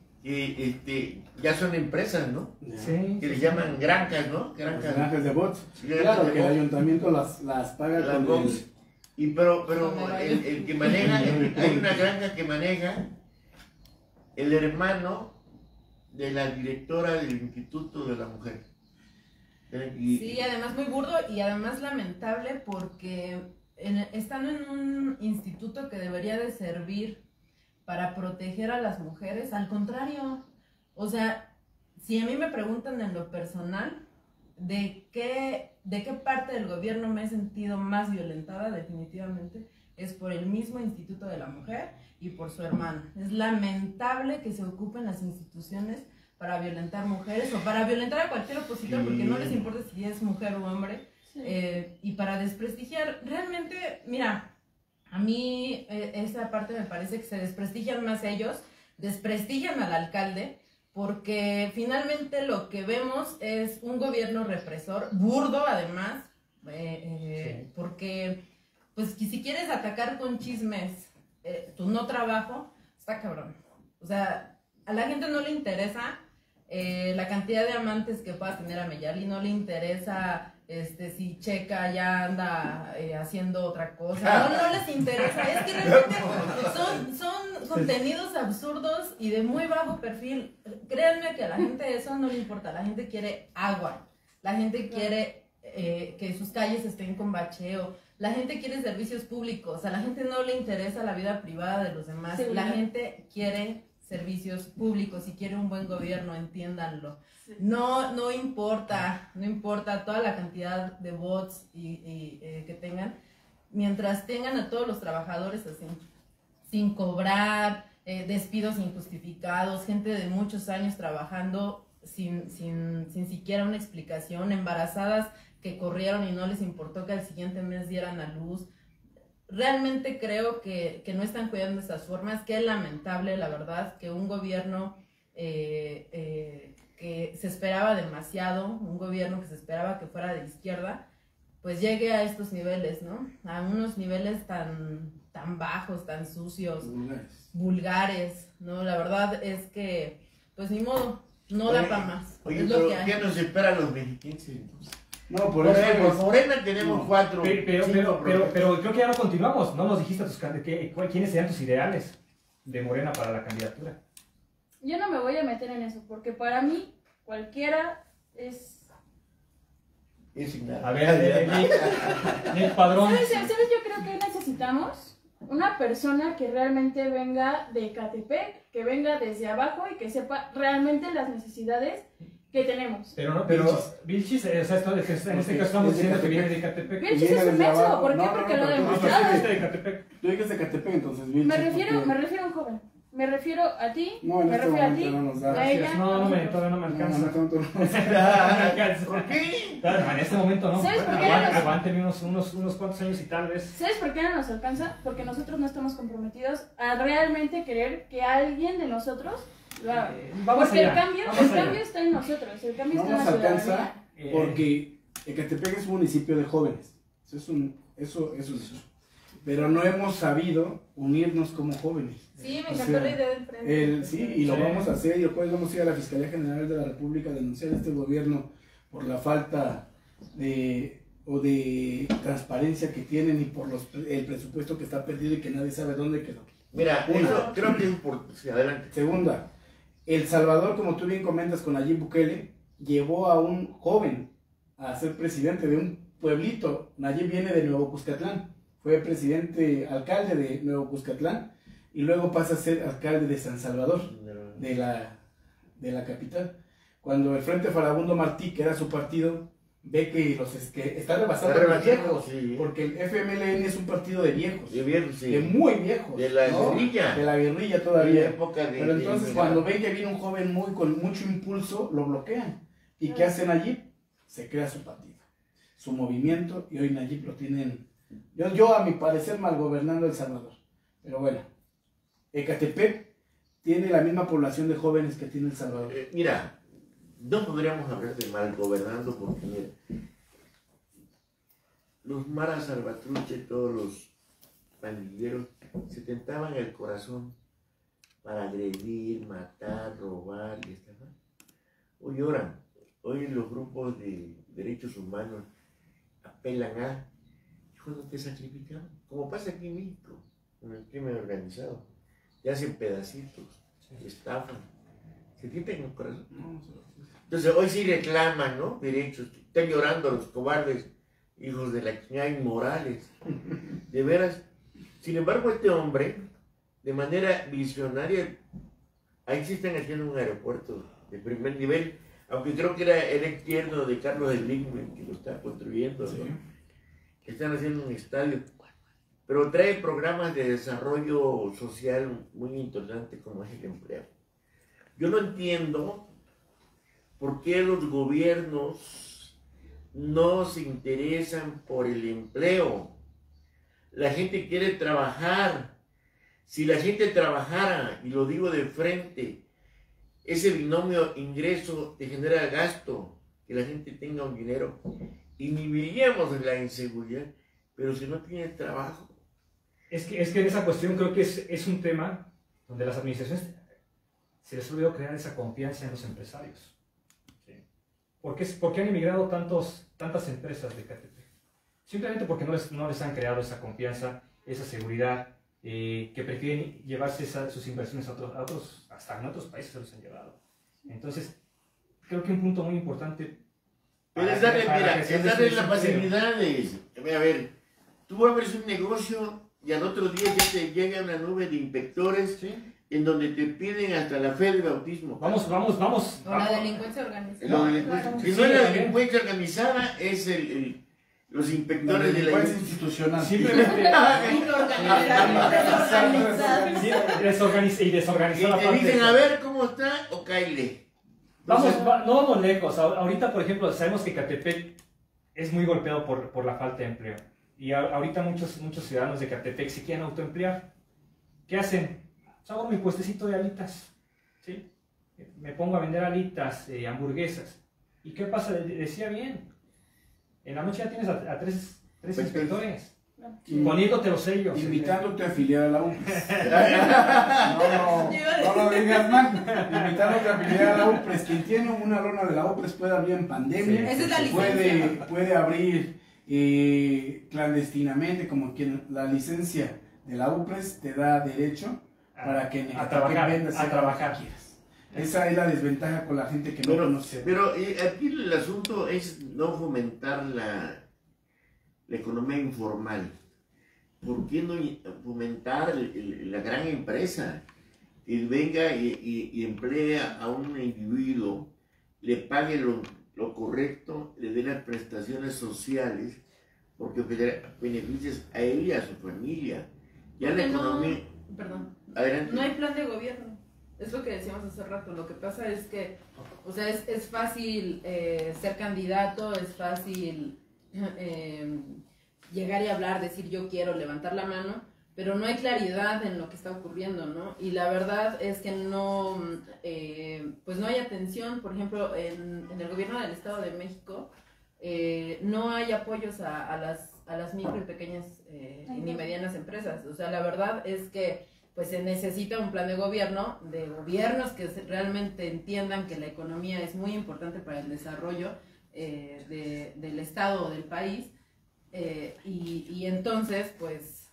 que ya son empresas, ¿no? Sí. Que le llaman granjas, ¿no? Los granjas de bots. Sí, Claro, que el bots. ayuntamiento las paga Las con bots. Pero el que maneja, hay una granja que maneja el hermano de la directora del Instituto de la Mujer. Sí, además muy burdo y además lamentable porque están en un instituto que debería de servir para proteger a las mujeres, al contrario, o sea, si a mí me preguntan en lo personal de qué parte del gobierno me he sentido más violentada, definitivamente es por el mismo Instituto de la Mujer y por su hermano. Es lamentable que se ocupen las instituciones para violentar mujeres o para violentar a cualquier opositor, Sí. porque no les importa si es mujer o hombre, Sí. y para desprestigiar. Realmente, mira, a mí esa parte me parece que se desprestigian más ellos, desprestigian al alcalde, porque finalmente lo que vemos es un gobierno represor, burdo además, porque pues que si quieres atacar con chismes tu no trabajo, está cabrón. O sea, a la gente no le interesa la cantidad de amantes que pueda tener a Meyali, no le interesa si Checa ya anda haciendo otra cosa, no les interesa, es que realmente son contenidos absurdos y de muy bajo perfil. Créanme que a la gente eso no le importa, la gente quiere agua, la gente quiere que sus calles estén con bacheo, la gente quiere servicios públicos, a la gente no le interesa la vida privada de los demás, Sí, la ¿verdad? gente quiere servicios públicos y quiere un buen gobierno, entiéndanlo. Sí. No importa toda la cantidad de bots que tengan, mientras tengan a todos los trabajadores así, sin cobrar, despidos injustificados, gente de muchos años trabajando sin siquiera una explicación, embarazadas que corrieron y no les importó que al siguiente mes dieran a luz. Realmente creo que no están cuidando esas formas, que es lamentable, la verdad, que un gobierno que se esperaba demasiado, un gobierno que se esperaba que fuera de izquierda, pues llegue a estos niveles, ¿no? A unos niveles tan bajos, tan sucios, vulgares, ¿no? La verdad es que, pues ni modo, no da para más. Oye, Es lo pero que hay. ¿qué nos espera a los mexicanos entonces? No, por Por eso ejemplo, es- por Morena tenemos cuatro. Pero cinco propuestas. creo que ya no continuamos. No nos dijiste quiénes serían tus ideales de Morena para la candidatura. Yo no me voy a meter en eso, porque para mí cualquiera es... Es nada. A ver, Nick Padrón. ¿Sabes? Yo creo que necesitamos una persona que realmente venga de Ecatepec, que venga desde abajo y que sepa realmente las necesidades que tenemos. Pero Vilchis, en este caso estamos diciendo que viene de Ecatepec. Vilchis Viene es un desde menso, abajo. ¿por qué? No, Porque no, lo pero tú No, demostrado. pero de Ecatepec. Tú dijiste de Catepec, entonces Me refiero a un joven. Me refiero a ti, No, en me este refiero a momento ti, no nos da. a ella. Todavía no me alcanza. ¿Por qué? Claro, en este momento no. ¿Sabes por qué? Aguántenme unos cuantos años y tal vez. ¿Sabes por qué no nos alcanza? Porque nosotros no estamos comprometidos a realmente querer que alguien de nosotros lo haga. Vamos Porque allá, el cambio vamos allá. está en nosotros, el cambio No está en nos la alcanza ciudadanía. porque Ecatepec es un municipio de jóvenes, Eso es un hecho. Pero no hemos sabido unirnos como jóvenes. Sí, me O encantó sea, la idea del frente. Sí, y lo vamos a hacer, y después vamos a ir a la Fiscalía General de la República a denunciar a este gobierno por la falta de transparencia que tienen y por el presupuesto que está perdido y que nadie sabe dónde quedó. Mira, Una. eso creo que es importante. Sí, adelante. Segunda, El Salvador, como tú bien comentas con Nayib Bukele, llevó a un joven a ser presidente de un pueblito. Nayib viene de Nuevo Cuscatlán, fue alcalde de Nuevo Cuscatlán y luego pasa a ser alcalde de San Salvador, de la capital. Cuando el Frente Farabundo Martí, que era su partido, ve que está rebasando a los viejos, sí. porque el FMLN es un partido de viejos, De viejos, sí. de muy viejos, De la ¿no? guerrilla. De la guerrilla De todavía. la época de- Pero entonces de- cuando ven que viene un joven con mucho impulso, lo bloquean. ¿Y qué hacen allí? Se crea su partido, su movimiento, y hoy Nayib lo tienen, yo a mi parecer, mal gobernando El Salvador. Pero bueno, Ecatepec tiene la misma población de jóvenes que tiene El Salvador. Mira, no podríamos hablar de mal gobernando porque, mira, los maras salvatruches, todos los pandilleros, se tentaban el corazón para agredir, matar, robar y estafar. Hoy los grupos de derechos humanos apelan a, cuando te sacrifican, como pasa aquí en México, con el crimen organizado, te hacen pedacitos, estafan, se tientan el corazón. Entonces hoy sí reclaman, ¿no? Derechos, están llorando los cobardes, hijos de la chingada inmorales, de veras. Sin embargo, este hombre, de manera visionaria, ahí sí están haciendo un aeropuerto de primer nivel, aunque creo que era el ex yerno de Carlos Slim que lo está construyendo, ¿no? Están haciendo un estadio, pero trae programas de desarrollo social muy interesantes como es el empleo. Yo no entiendo por qué los gobiernos no se interesan por el empleo. La gente quiere trabajar. Si la gente trabajara, y lo digo de frente, ese binomio ingreso te genera gasto, que la gente tenga un dinero, inhibiríamos la inseguridad, pero si no tienes trabajo. Es que en esa cuestión creo que es un tema donde las administraciones se les olvidó crear esa confianza en los empresarios. ¿Sí? ¿Por qué han emigrado tantas empresas de Ecatepec? Simplemente porque no les han creado esa confianza, esa seguridad, que prefieren llevarse sus inversiones a otros, hasta en otros países se los han llevado. Entonces, creo que un punto muy importante... Pero es darle las facilidades. A ver, tú abres un negocio y al otro día ya te llega una nube de inspectores, ¿sí?, en donde te piden hasta la fe de bautismo. Vamos. O la delincuencia organizada. Si no es la delincuencia organizada, es los inspectores de la institucional. Simplemente desorganizada. Y te dicen, a ver cómo está, o cáile. No vamos lejos. Ahorita, por ejemplo, sabemos que Ecatepec es muy golpeado por la falta de empleo. Y ahorita muchos ciudadanos de Ecatepec se quieren autoemplear. ¿Qué hacen? Hago mi puestecito de alitas. ¿Sí? Me pongo a vender alitas, hamburguesas. ¿Y qué pasa? Decía bien. En la noche ya tienes a tres inspectores. Poniéndote los sellos. Invitándote a afiliar a la UPRES. No digas mal. Invitándote a afiliar a la UPRES. Quien tiene una lona de la UPRES puede abrir en pandemia. Esa es la licencia. Puede abrir clandestinamente, como quien la licencia de la UPRES te da derecho para que a trabajar. Esa es la desventaja con la gente que no conoce. Pero aquí el asunto es no fomentar la economía informal. ¿Por qué no fomentar la gran empresa que venga y emplea a un individuo, le pague lo correcto, le dé las prestaciones sociales, porque beneficias a él y a su familia? Ya la economía... Perdón. Adelante. No hay plan de gobierno. Es lo que decíamos hace rato. Lo que pasa es que, o sea, es fácil ser candidato, es fácil llegar y hablar, decir yo quiero, levantar la mano, pero no hay claridad en lo que está ocurriendo, ¿no? Y la verdad es que pues no hay atención. Por ejemplo, en el gobierno del Estado de México, no hay apoyos a las micro y pequeñas ni medianas empresas. O sea, la verdad es que pues se necesita un plan de gobiernos que realmente entiendan que la economía es muy importante para el desarrollo del Estado o del país, y entonces pues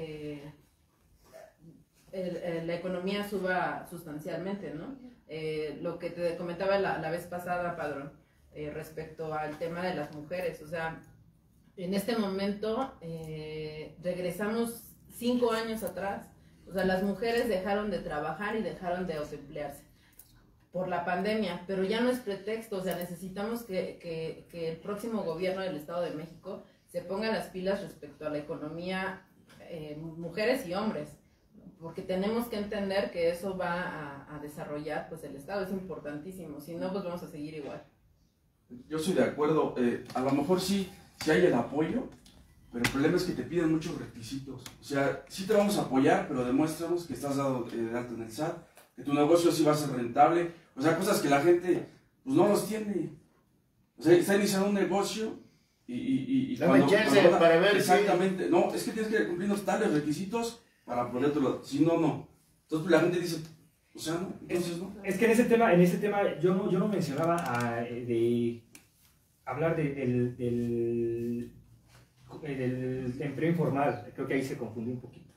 la economía suba sustancialmente, ¿no? Lo que te comentaba la vez pasada, Padrón, respecto al tema de las mujeres, o sea, en este momento regresamos 5 años atrás. O sea, las mujeres dejaron de trabajar y dejaron de autoemplearse por la pandemia, pero ya no es pretexto. O sea, necesitamos que el próximo gobierno del Estado de México se ponga las pilas respecto a la economía, mujeres y hombres, porque tenemos que entender que eso va a desarrollar pues el Estado, es importantísimo, si no pues vamos a seguir igual. Yo estoy de acuerdo, a lo mejor sí hay el apoyo, pero el problema es que te piden muchos requisitos. O sea, sí te vamos a apoyar, pero demuéstranos que estás dado de alta en el SAT, que tu negocio sí va a ser rentable. O sea, cosas que la gente pues no los tiene. O sea, está iniciando un negocio y Dame chance para ver. Exactamente. No, es que tienes que cumplir unos tales requisitos para podértelo. Si no, no. Entonces la gente dice, o sea, no. Entonces no. Es que en ese tema yo no mencionaba de hablar del empleo informal. Creo que ahí se confundió un poquito.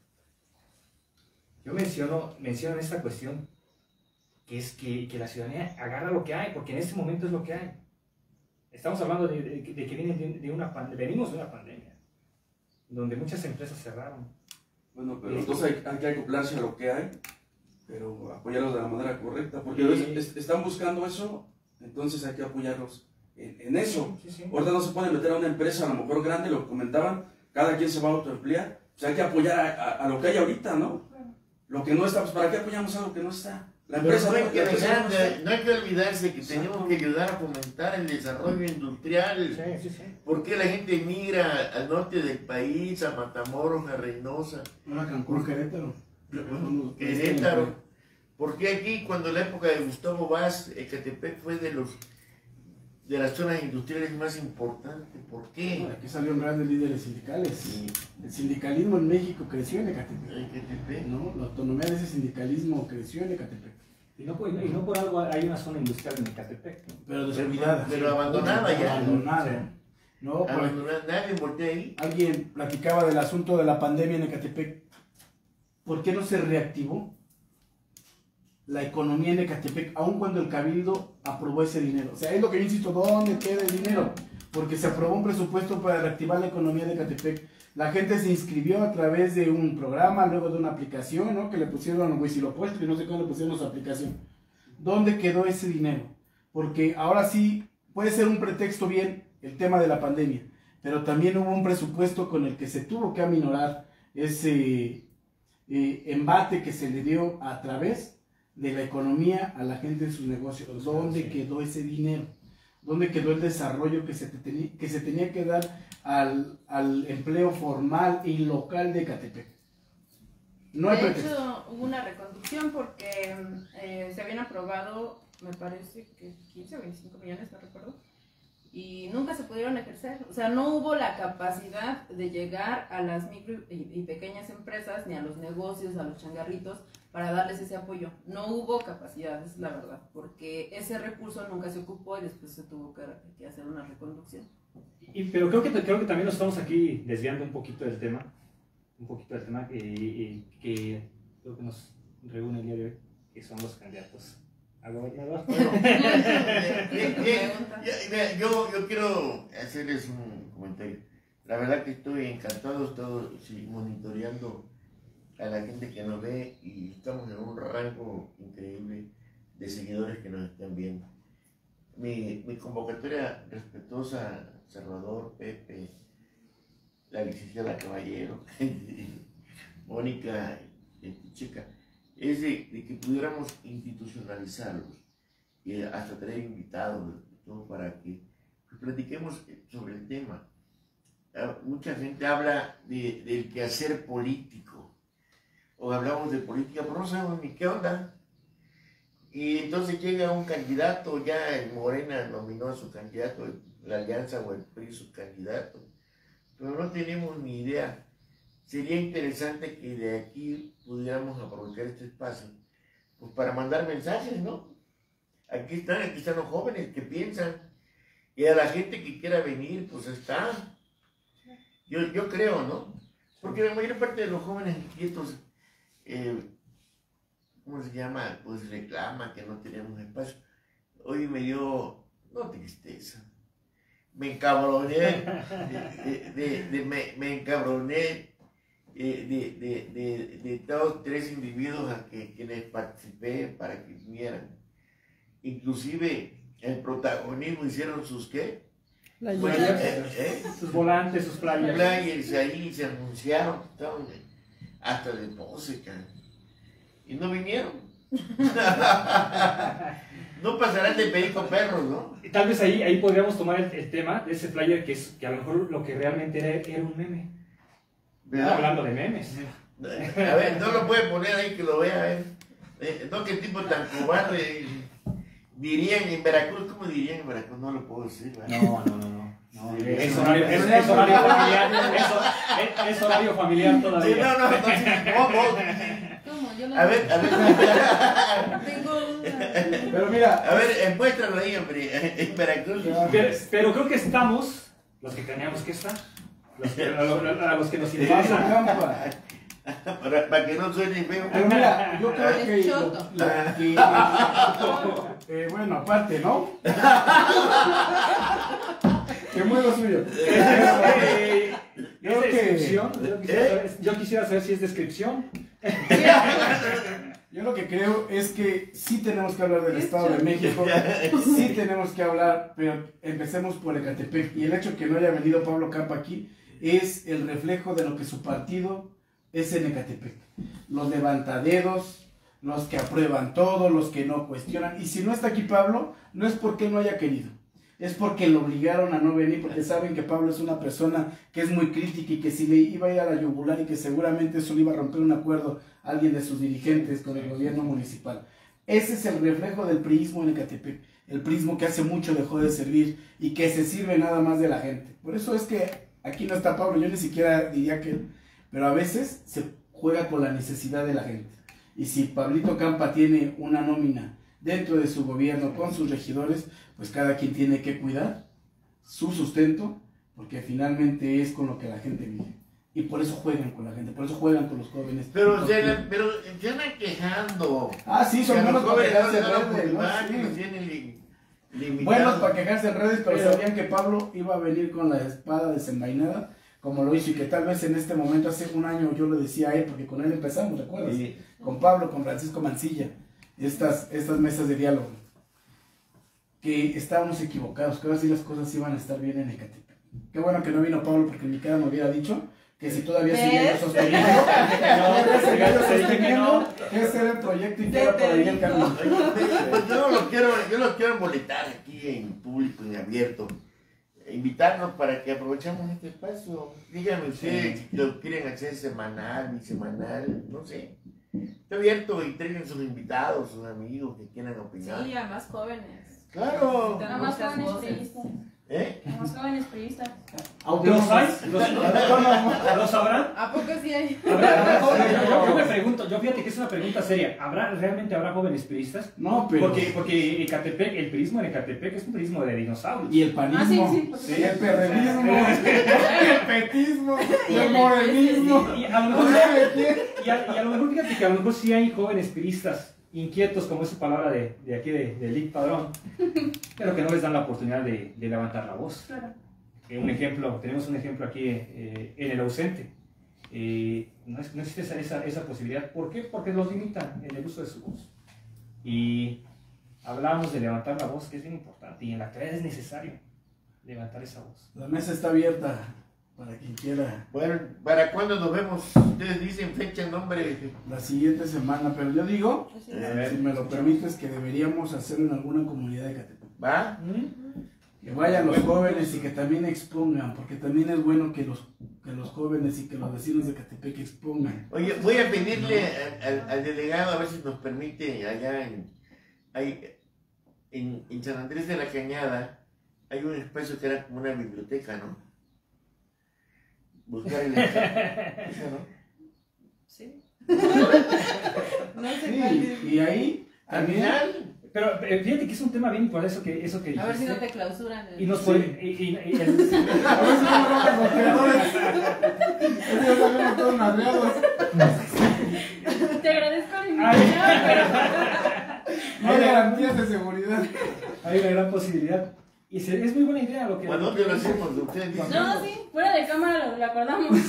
Yo menciono esta cuestión, que es que la ciudadanía agarra lo que hay, porque en este momento es lo que hay. Estamos hablando de que venimos de una pandemia, donde muchas empresas cerraron. Bueno, pero entonces hay que acoplarse a lo que hay, pero apoyarlos de la manera correcta, porque están buscando eso, entonces hay que apoyarlos en eso. Sí. Ahorita no se puede meter a una empresa, a lo mejor grande, lo comentaban, cada quien se va a autoemplear, o sea, hay que apoyar a lo que hay ahorita, ¿no? Lo que no está, pues ¿para qué apoyamos a lo que no está? La empresa no hay que olvidarse que tenemos que ayudar a fomentar el desarrollo industrial. Sí. ¿Por qué la gente migra al norte del país, a Matamoros, a Reynosa? A Cancún, Querétaro. Querétaro. Porque aquí, cuando en la época de Gustavo Vaz, Ecatepec fue de las zonas industriales más importantes. ¿Por qué? Aquí salieron grandes líderes sindicales. Sí. El sindicalismo en México creció en Ecatepec. Ecatepec. ¿No? La autonomía de ese sindicalismo creció en Ecatepec. Y no por algo hay una zona industrial en Ecatepec, ¿no? Pero descuidada. Pero abandonada ya. Abandonada. No, Abandonada, nadie voltea ahí. alguien platicaba del asunto de la pandemia en Ecatepec. ¿Por qué no se reactivó la economía en Ecatepec, aun cuando el Cabildo aprobó ese dinero? O sea, es lo que yo insisto, ¿dónde queda el dinero? Porque se aprobó un presupuesto para reactivar la economía de Ecatepec. La gente se inscribió a través de un programa, luego de una aplicación, ¿no? Que le pusieron Huitzilopochtli, que no sé cómo le pusieron su aplicación. ¿Dónde quedó ese dinero? Porque ahora sí puede ser un pretexto bien el tema de la pandemia, pero también hubo un presupuesto con el que se tuvo que aminorar ese embate que se le dio a través de la economía a la gente en sus negocios. ¿Dónde quedó ese dinero? ¿Dónde quedó el desarrollo que se tenía que dar al empleo formal y local de Ecatepec? No hay De pretexto. hecho, hubo una reconducción porque se habían aprobado, me parece que 15 o 25 millones, no recuerdo, y nunca se pudieron ejercer. O sea, no hubo la capacidad de llegar a las micro y pequeñas empresas, ni a los negocios, a los changarritos, para darles ese apoyo. No hubo capacidad, esa es la verdad, porque ese recurso nunca se ocupó y después se tuvo que hacer una reconducción. Pero creo que también nos estamos aquí desviando un poquito del tema, que creo que nos reúne el día de hoy, que son los candidatos a gobernador. Yo quiero hacerles un comentario. La verdad que estoy encantado, estoy monitoreando a la gente que nos ve y estamos en un rango increíble de seguidores que nos están viendo. Mi convocatoria respetuosa, Salvador, Pepe, la licenciada Caballero, Mónica, Chica, es de que pudiéramos institucionalizarlos y hasta traer invitados, todo para que platiquemos sobre el tema. Mucha gente habla del quehacer político, o hablamos de política, pero no sabemos ni qué onda. Y entonces llega un candidato, ya el Morena nominó a su candidato, la alianza o el PRI su candidato, pero no tenemos ni idea. Sería interesante que de aquí pudiéramos aprovechar este espacio pues para mandar mensajes, ¿no? Aquí están los jóvenes que piensan, y a la gente que quiera venir, pues está. Yo creo, ¿no? Porque la mayor parte de los jóvenes inquietos, ¿cómo se llama? Pues reclama que no tenemos espacio. Hoy me dio, no tristeza, me encabroné, me encabroné de todos 3 individuos a quienes participé para que vinieran. Inclusive el protagonismo hicieron sus ¿qué? Sus volantes, sus playas. Players ahí se anunciaron, estaban hasta de música y no vinieron. No pasarán de pedir con perros, ¿no? Tal vez ahí podríamos tomar el tema de ese flyer que a lo mejor lo que realmente era un meme. ¿Verdad? Hablando de memes. A ver, no lo puede poner ahí que lo vea, a ver. No, qué tipo tan cobarde. Dirían en Veracruz, ¿cómo dirían en Veracruz? No lo puedo decir, ¿verdad? No, es horario familiar. Es horario familiar Sí, todavía. ¿Cómo? Yo no A ver. tengo una. Pero mira, A ver, muéstralo ahí, hombre, en Veracruz. Pero creo que estamos los que teníamos que estar. A los que nos Pablo interesan. Campa. Para que no suene feo. Pero mira, yo creo Es que, choto. bueno, aparte, ¿no? Que muy lo suyo. ¿Es descripción? Yo quisiera saber si es descripción. Yo lo que creo es que sí tenemos que hablar del Estado de México, sí tenemos que hablar, pero empecemos por Ecatepec. Y el hecho que no haya venido Pablo Campa aquí es el reflejo de lo que su partido es en Ecatepec. Los levantaderos, los que aprueban todo, los que no cuestionan. Y si no está aquí Pablo, no es porque no haya querido, es porque lo obligaron a no venir, porque saben que Pablo es una persona que es muy crítica y que si le iba a ir a la yugular y que seguramente eso le iba a romper un acuerdo a alguien de sus dirigentes con el gobierno municipal. Ese es el reflejo del priismo en Ecatepec, el priismo que hace mucho dejó de servir y que se sirve nada más de la gente. Por eso es que aquí no está Pablo, yo ni siquiera diría que él, pero a veces se juega con la necesidad de la gente. Y si Pablito Campa tiene una nómina dentro de su gobierno con sus regidores, pues cada quien tiene que cuidar su sustento, porque finalmente es con lo que la gente vive. Y por eso juegan con la gente, por eso juegan con los jóvenes. Pero se andan quejando. Ah, sí, son Que a los buenos para jóvenes quejarse no en les dan redes, ¿no? oportunidad, que Sí. los tienen limitados. Buenos para quejarse en redes, pero Pero- sabían que Pablo iba a venir con la espada desenvainada, como lo hizo, y que tal vez en este momento, hace un año, yo le decía a él, porque con él empezamos, ¿recuerdas? Sí. Con Pablo, con Francisco Mancilla, estas mesas de diálogo, que estábamos equivocados, que ahora sí las cosas iban a estar bien en Ecatepec. Qué bueno que no vino Pablo, porque en mi cara me hubiera dicho que si todavía seguía ¿Ves? sosteniendo, que ese era el proyecto y que era por ahí el camino. Pues yo los quiero molestar aquí en público, en abierto. Invitarnos para que aprovechemos este espacio. Díganme ustedes si lo quieren hacer semanal, bisemanal, no sé. Está abierto y traigan sus invitados, sus amigos que quieran opinar. Sí, a más jóvenes. Claro. A más jóvenes priistas. ¿Eh? A más jóvenes priistas. ¿Los hay? ¿Los habrá? ¿A poco sí hay? Yo me pregunto, yo fíjate que es una pregunta seria. ¿Realmente habrá jóvenes priistas? No, pero... Porque Ecatepec, el priismo en Ecatepec es un priismo de dinosaurios. Y el panismo, Ah, sí, por supuesto. el perrenismo, el petismo, el morenismo. Y a lo mejor, y a lo mejor, fíjate que a lo mejor sí hay jóvenes priistas inquietos, como es su palabra de aquí de Lick Padrón, pero que no les dan la oportunidad de levantar la voz. Claro. Tenemos un ejemplo aquí en el ausente. No existe esa posibilidad. ¿Por qué? Porque los limitan en el uso de su voz. Y hablábamos de levantar la voz, que es bien importante, y en la actualidad es necesario levantar esa voz. La mesa está abierta para quien quiera. Bueno, ¿para cuándo nos vemos? Ustedes dicen fecha, nombre. La siguiente semana, pero yo digo, Pues si me lo permites, que deberíamos hacerlo en alguna comunidad de Ecatepec. ¿Va? Que vayan los jóvenes y que también expongan, porque también es bueno que los jóvenes y que los vecinos de Ecatepec expongan. Oye, voy a pedirle al delegado a ver si nos permite allá en San Andrés de la Cañada hay un espacio que era como una biblioteca, ¿no? Buscar el eso, ¿no? Sí. No sé cuál Sí, es. y ahí Al también final, Pero fíjate que es un tema bien por eso que A ver si no dijiste. te clausuran. Y nos Sí. puede, a ver si no los bloqueadores. Ellos salieron todos madreados. Te agradezco la invitación. No hay garantías de seguridad. hay una gran posibilidad. Y es muy buena idea lo que... ¿cuándo te lo hacemos? Ustedes dicen. No, sí, fuera de cámara lo acordamos.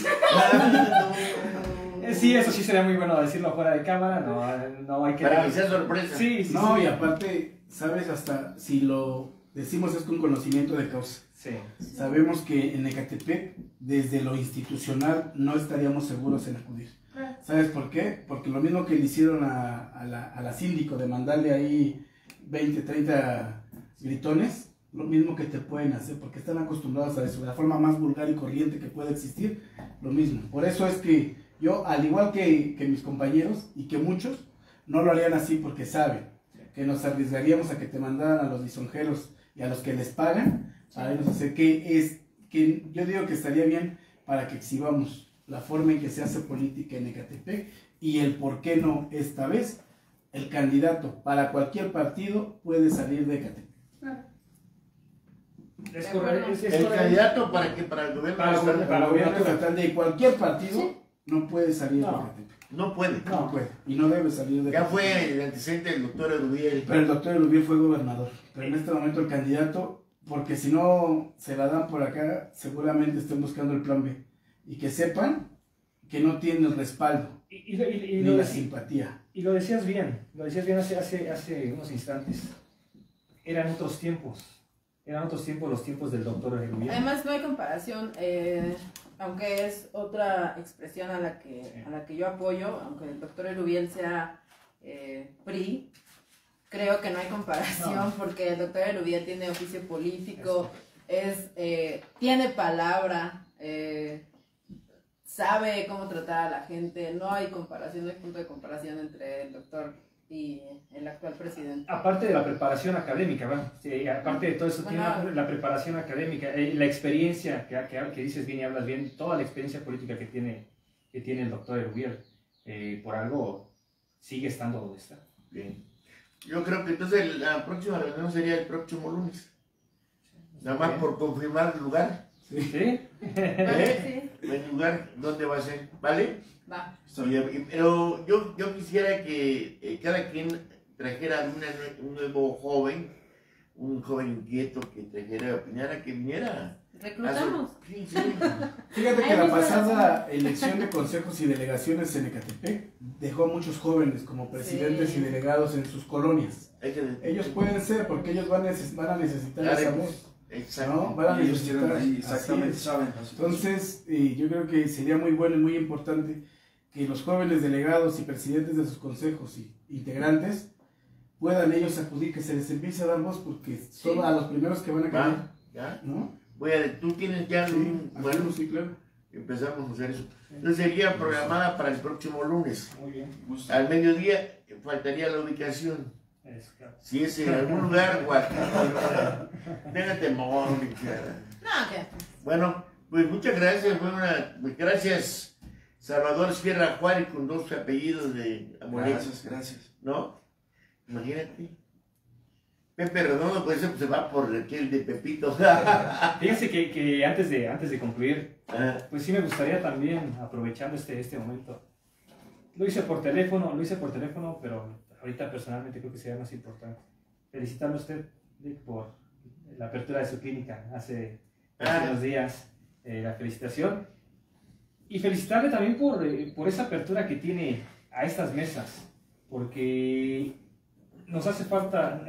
Sí, eso sí sería muy bueno decirlo fuera de cámara, no hay que... Para que sea sorpresa. Sí, sí, No, sí. y aparte, sabes, hasta si lo decimos es con conocimiento de causa. Sí. Sabemos que en Ecatepec, desde lo institucional, no estaríamos seguros en acudir. ¿Sabes por qué? Porque lo mismo que le hicieron a la síndico de mandarle ahí 20, 30 gritones, lo mismo que te pueden hacer, porque están acostumbrados a eso, la forma más vulgar y corriente que puede existir, lo mismo. Por eso es que yo, al igual que mis compañeros y que muchos, no lo harían así porque saben que nos arriesgaríamos a que te mandaran a los lisonjeros y a los que les pagan, a irnos a hacer que yo digo que estaría bien para que exhibamos la forma en que se hace política en Ecatepec y el por qué no esta vez el candidato para cualquier partido puede salir de Ecatepec. Es correcto. Es El correcto. candidato para que para el gobierno Para el estatal gobierno. Para el gobierno estatal de cualquier partido no puede salir de No. Ecatepec. no puede. No puede y no debe salir de Ya Ecatepec. fue el antecedente del doctor Eduviel. Pero el doctor Elubiel fue gobernador. Pero en este momento el candidato, porque si no se la dan por acá, seguramente estén buscando el plan B. Y que sepan que no tiene el respaldo Y ni lo la deci- simpatía. y lo decías bien hace unos instantes. Eran otros tiempos los tiempos del doctor Erubiel. Además no hay comparación, aunque es otra expresión a la que yo apoyo, aunque el doctor Erubiel sea PRI, creo que no hay comparación No. porque el doctor Erubiel tiene oficio político, tiene palabra, sabe cómo tratar a la gente, no hay comparación, no hay punto de comparación entre el doctor y el actual presidente. Aparte de la preparación académica, ¿verdad? Sí, aparte de todo eso, Bueno. tiene la preparación académica, la experiencia que dices bien y hablas bien, toda la experiencia política que tiene el doctor Erubiel, por algo sigue estando donde está. Bien. Yo creo que entonces la próxima reunión sería el próximo lunes. Nada más por confirmar el lugar. ¿Sí? El lugar donde va a ser, ¿vale? Va. Pero yo quisiera que cada quien trajera un nuevo joven, un joven inquieto que trajera, opinara, que viniera. Reclutamos. Sí, sí. Fíjate que Ay, la muchas pasada elección de consejos y delegaciones en Ecatepec dejó a muchos jóvenes como presidentes Sí. y delegados en sus colonias. Hay que- Ellos pueden ser porque ellos van a necesitar esa Claro, voz. Exacto. ¿No? Van a Y ellos tienen necesitar. ahí, así exactamente, es. saben. Entonces, yo creo que sería muy bueno y muy importante que los jóvenes delegados y presidentes de sus consejos y integrantes puedan ellos acudir, que se les empiece a dar voz, porque son Sí. a los primeros que van a caer, Va, ¿ya? ¿no? Tú tienes ya Sí, bueno, sí, claro. empezamos a hacer eso. Entonces sería programada para el próximo lunes. Muy bien. Al mediodía faltaría la ubicación. Es claro. Si es en algún lugar, tenga temor, mi cara. No, ¿qué? Bueno, pues muchas gracias. Gracias, Salvador Sierra Juárez, con 2 apellidos de Amorex, Gracias. ¿no? Imagínate. Pepe Redondo, pues se va por aquel de Pepito. Fíjense que antes de concluir, Ah, pues sí me gustaría también, aprovechando este momento, lo hice por teléfono, pero ahorita personalmente creo que sería más importante. Felicitarle a usted, Dick, por la apertura de su clínica hace unos días, la felicitación. Y felicitarle también por esa apertura que tiene a estas mesas, porque nos hace falta,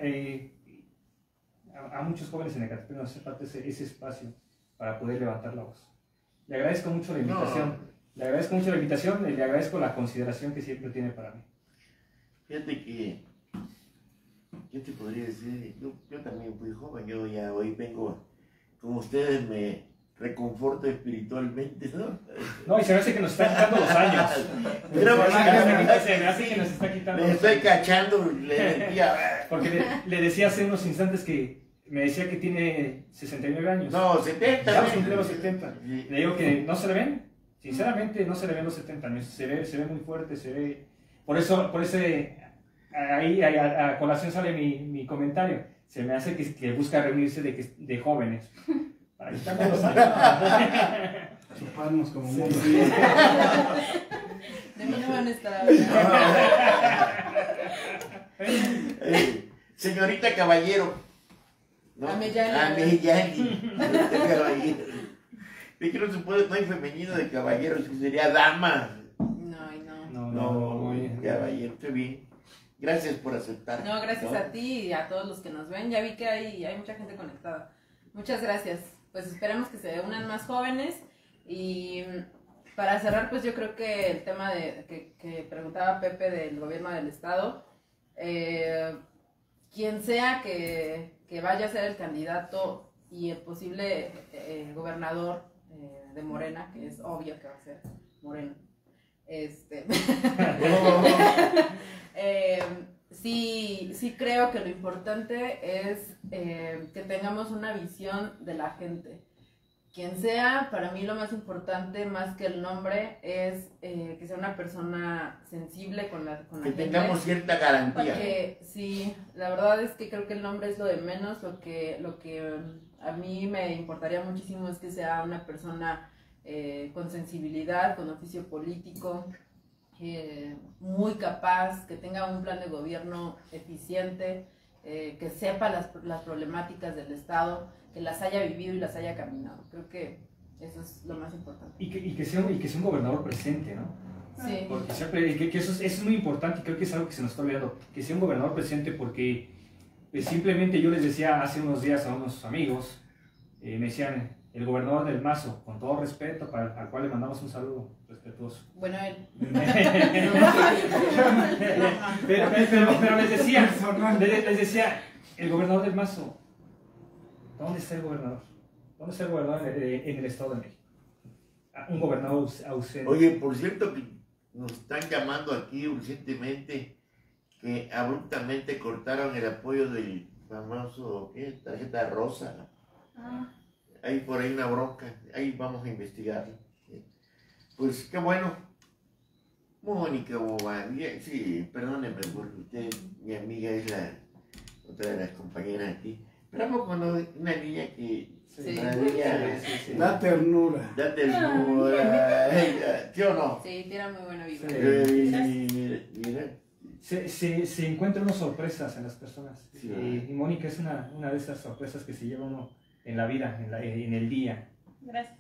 a muchos jóvenes en Ecatepec nos hace falta ese espacio para poder levantar la voz. Le agradezco mucho la invitación, le agradezco la consideración que siempre tiene para mí. fíjate que, ¿qué te podría decir? Yo también fui joven, yo ya hoy vengo, como ustedes me reconforto espiritualmente, ¿no? No, y se me hace que nos está quitando los años. Pero Se me hace que nos está quitando me los estoy años. cachando, le decía, Porque le decía hace unos instantes que me decía que tiene 69 años. No, 70. Ya cumplió los 70. Sí. Le digo que no se le ven. Sinceramente, no se le ven los 70 años. Se ve muy fuerte, se ve... Por eso ahí a colación sale mi comentario. Se me hace que busca reunirse de jóvenes. Para quitarme los años. Chuparnos como Sí. monos. De mí no van a estar hablando. Señorita Caballero. ¿No? Ameyani. Ameyani. Señorita Caballero. Es que no se puede, no hay femenino de caballero, es que sería dama. No, y no. No, caballero, qué bien. Gracias por aceptar. No, gracias ¿no? a ti y a todos los que nos ven. Ya vi que hay mucha gente conectada. Muchas gracias. Pues esperemos que se unan más jóvenes. Y para cerrar, pues yo creo que el tema que preguntaba Pepe del gobierno del estado, quien sea que vaya a ser el candidato y el posible gobernador de Morena, que es obvio que va a ser Moreno, sí creo que lo importante es que tengamos una visión de la gente. Quien sea, para mí lo más importante, más que el nombre, es que sea una persona sensible con la Que gente. tengamos cierta garantía. Porque sí, la verdad es que creo que el nombre es lo de menos. Lo que a mí me importaría muchísimo es que sea una persona con sensibilidad, con oficio político, muy capaz, que tenga un plan de gobierno eficiente, que sepa las problemáticas del Estado, que las haya vivido y las haya caminado. Creo que eso es lo más importante. Y que sea un gobernador presente, ¿no? Sí. Porque siempre, que eso es muy importante y creo que es algo que se nos está olvidando, que sea un gobernador presente porque pues, simplemente yo les decía hace unos días a unos amigos, me decían, el gobernador del Mazo, con todo respeto, al cual le mandamos un saludo respetuoso. Bueno, él. pero les decía, el gobernador del Mazo, ¿dónde está el gobernador? ¿Dónde está el gobernador en el Estado de México? Un gobernador ausente. Oye, por cierto que nos están llamando aquí urgentemente que abruptamente cortaron el apoyo del famoso tarjeta rosa. Hay por ahí una bronca, ahí vamos a investigarlo. Pues qué bueno. Mónica Bobadilla, sí, perdónenme porque usted, mi amiga, es otra de las compañeras aquí. Pero ¿a poco no? Una niña que... Sí. Una niña... Da ternura. Da ternura. ¿Sí o no? Sí, tiene muy buena vibra. Mira. Se encuentran unas sorpresas en las personas. Sí. Y Mónica es una de esas sorpresas que se lleva uno en la vida, en el día. Gracias.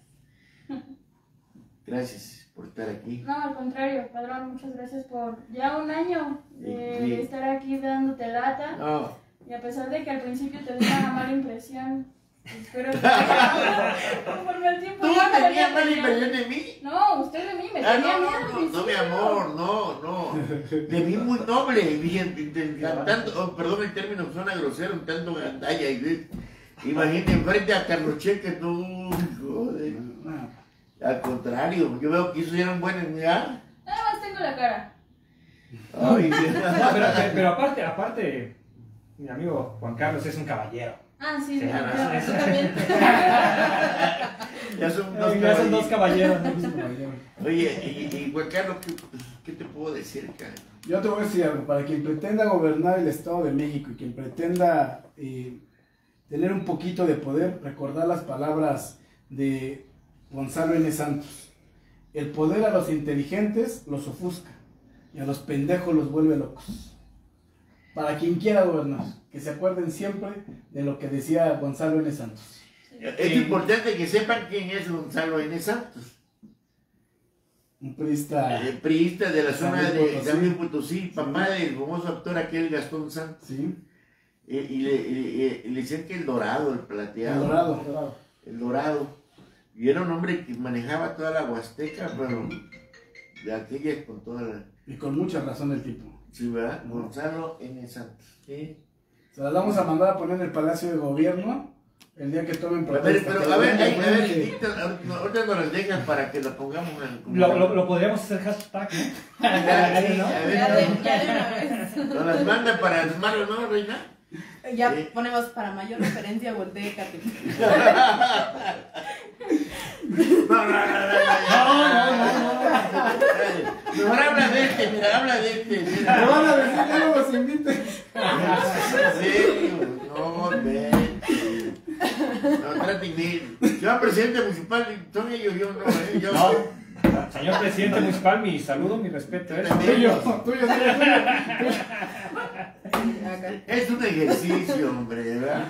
Gracias por estar aquí. No, al contrario, padrón, muchas gracias por ya un año de estar aquí dándote lata. No, Y a pesar de que al principio te dio una mala impresión, espero que conforme el tiempo... ¿tú ya me tenías mala tenía- impresión de mí? No, usted de mí me tenía miedo al No, principio. mi amor, no. De mí muy noble, bien, tanto, perdón el término, suena grosero, un tanto gandalla. Imagínate, enfrente a Carlos Cheque, tú, joder. Al contrario, yo veo que eso ya eran buenas, ¿ya? Nada más tengo la cara. Ay, No, pero aparte, mi amigo Juan Carlos es un caballero. Ah, sí, Sí, claro, no, tú también. ya son Ya son dos dos caballeros. ¿No? Oye, y Juan Carlos, ¿qué te puedo decir, cara? Yo te voy a decir algo, para quien pretenda gobernar el Estado de México y quien pretenda tener un poquito de poder, recordar las palabras de Gonzalo N. Santos. El poder a los inteligentes los ofusca y a los pendejos los vuelve locos. Para quien quiera gobernar, que se acuerden siempre de lo que decía Gonzalo N. Santos. Es importante que sepan quién es Gonzalo N. Santos. Un priista, Priista de la zona San de Luis Potosí. San Luis Potosí, papá del famoso actor aquel Gastón Santos. ¿sí? Y le decían que el dorado, el plateado. El dorado. El dorado. Y era un hombre que manejaba toda la Huasteca, pero de aquellas con toda la... Y con mucha razón el tipo. Sí, ¿verdad? Gonzalo N. Santos. ¿Sí? Se las vamos a mandar a poner en el Palacio de Gobierno el día que tomen A ver, protesta. pero Que a ver, vean que- Víctor, ahorita nos las dejan para que lo pongamos en... Lo podríamos hacer hashtag, ¿no? A ver, Ya de una vez. nos las mandan para armarlo, ¿no, Reina? Ya ponemos para mayor referencia, voltee Catepec. No. Mejor habla de este, mira, habla de este. Mira. Me van a decir que no los inviten. En serio, no, vete. No, traten bien. Señor presidente municipal, Sonia y yo, no, yo. No. Señor presidente municipal, mi saludo, mi respeto. Tuyo. Es un ejercicio, hombre, ¿verdad?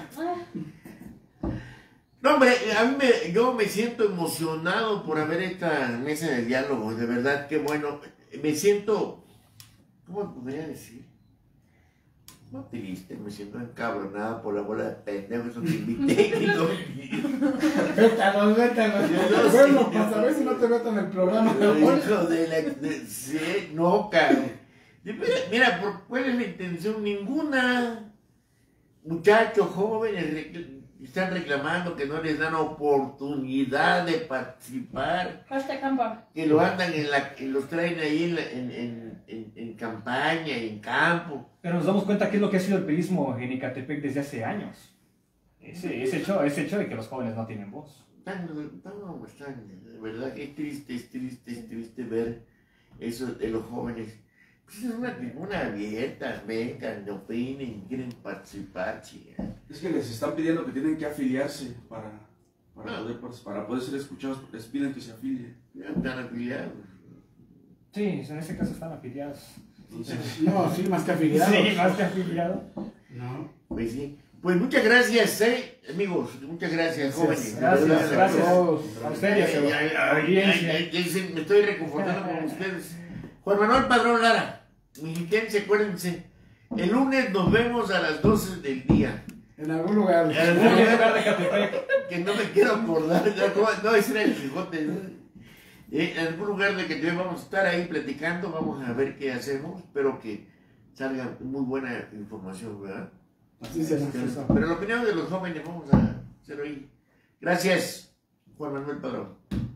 No, hombre, yo me siento emocionado por haber esta mesa de diálogo, de verdad, qué bueno. Me siento, ¿cómo podría decir? No triste, me siento encabronado por la bola de pendejos que invité y no Vétalos. Yo Bueno, sí, para saber si no te vetan el programa. hijo de la... sí, no, cabrón. Mira, ¿cuál es la intención? Ninguna. Muchachos jóvenes están reclamando que no les dan oportunidad de participar, Hashtag campa. que lo andan que los traen ahí en campaña y en campo. Pero nos damos cuenta que es lo que ha sido el pelismo en Ecatepec desde hace años. Ese hecho de que los jóvenes no tienen voz. De verdad que es triste ver eso de los jóvenes. Pues es una tribuna abierta, vengan, opinen, quieren participar, chica. Es que les están pidiendo que tienen que afiliarse para poder ser escuchados, les piden que se afilien. Ya están afiliados. Sí, en ese caso están afiliados. Entonces, No, sí, más que afiliados. Sí, más que afiliado. No. Pues sí. Pues muchas gracias, amigos. Muchas gracias, jóvenes. Gracias. todos. A usted y a su audiencia. Me estoy reconfortando con ustedes. Juan Manuel Padrón Lara, mexiquense, acuérdense. El lunes nos vemos a las 12 del día. En algún lugar. En algún En el lugar lugar de Ecatepec. que no me quiero acordar. No, ese era el Quijote. En algún lugar de que vamos a estar ahí platicando. Vamos a ver qué hacemos. Espero que salga muy buena información, ¿verdad? Así será. Pero la opinión de los jóvenes vamos a hacer hoy. Gracias, Juan Manuel Padrón.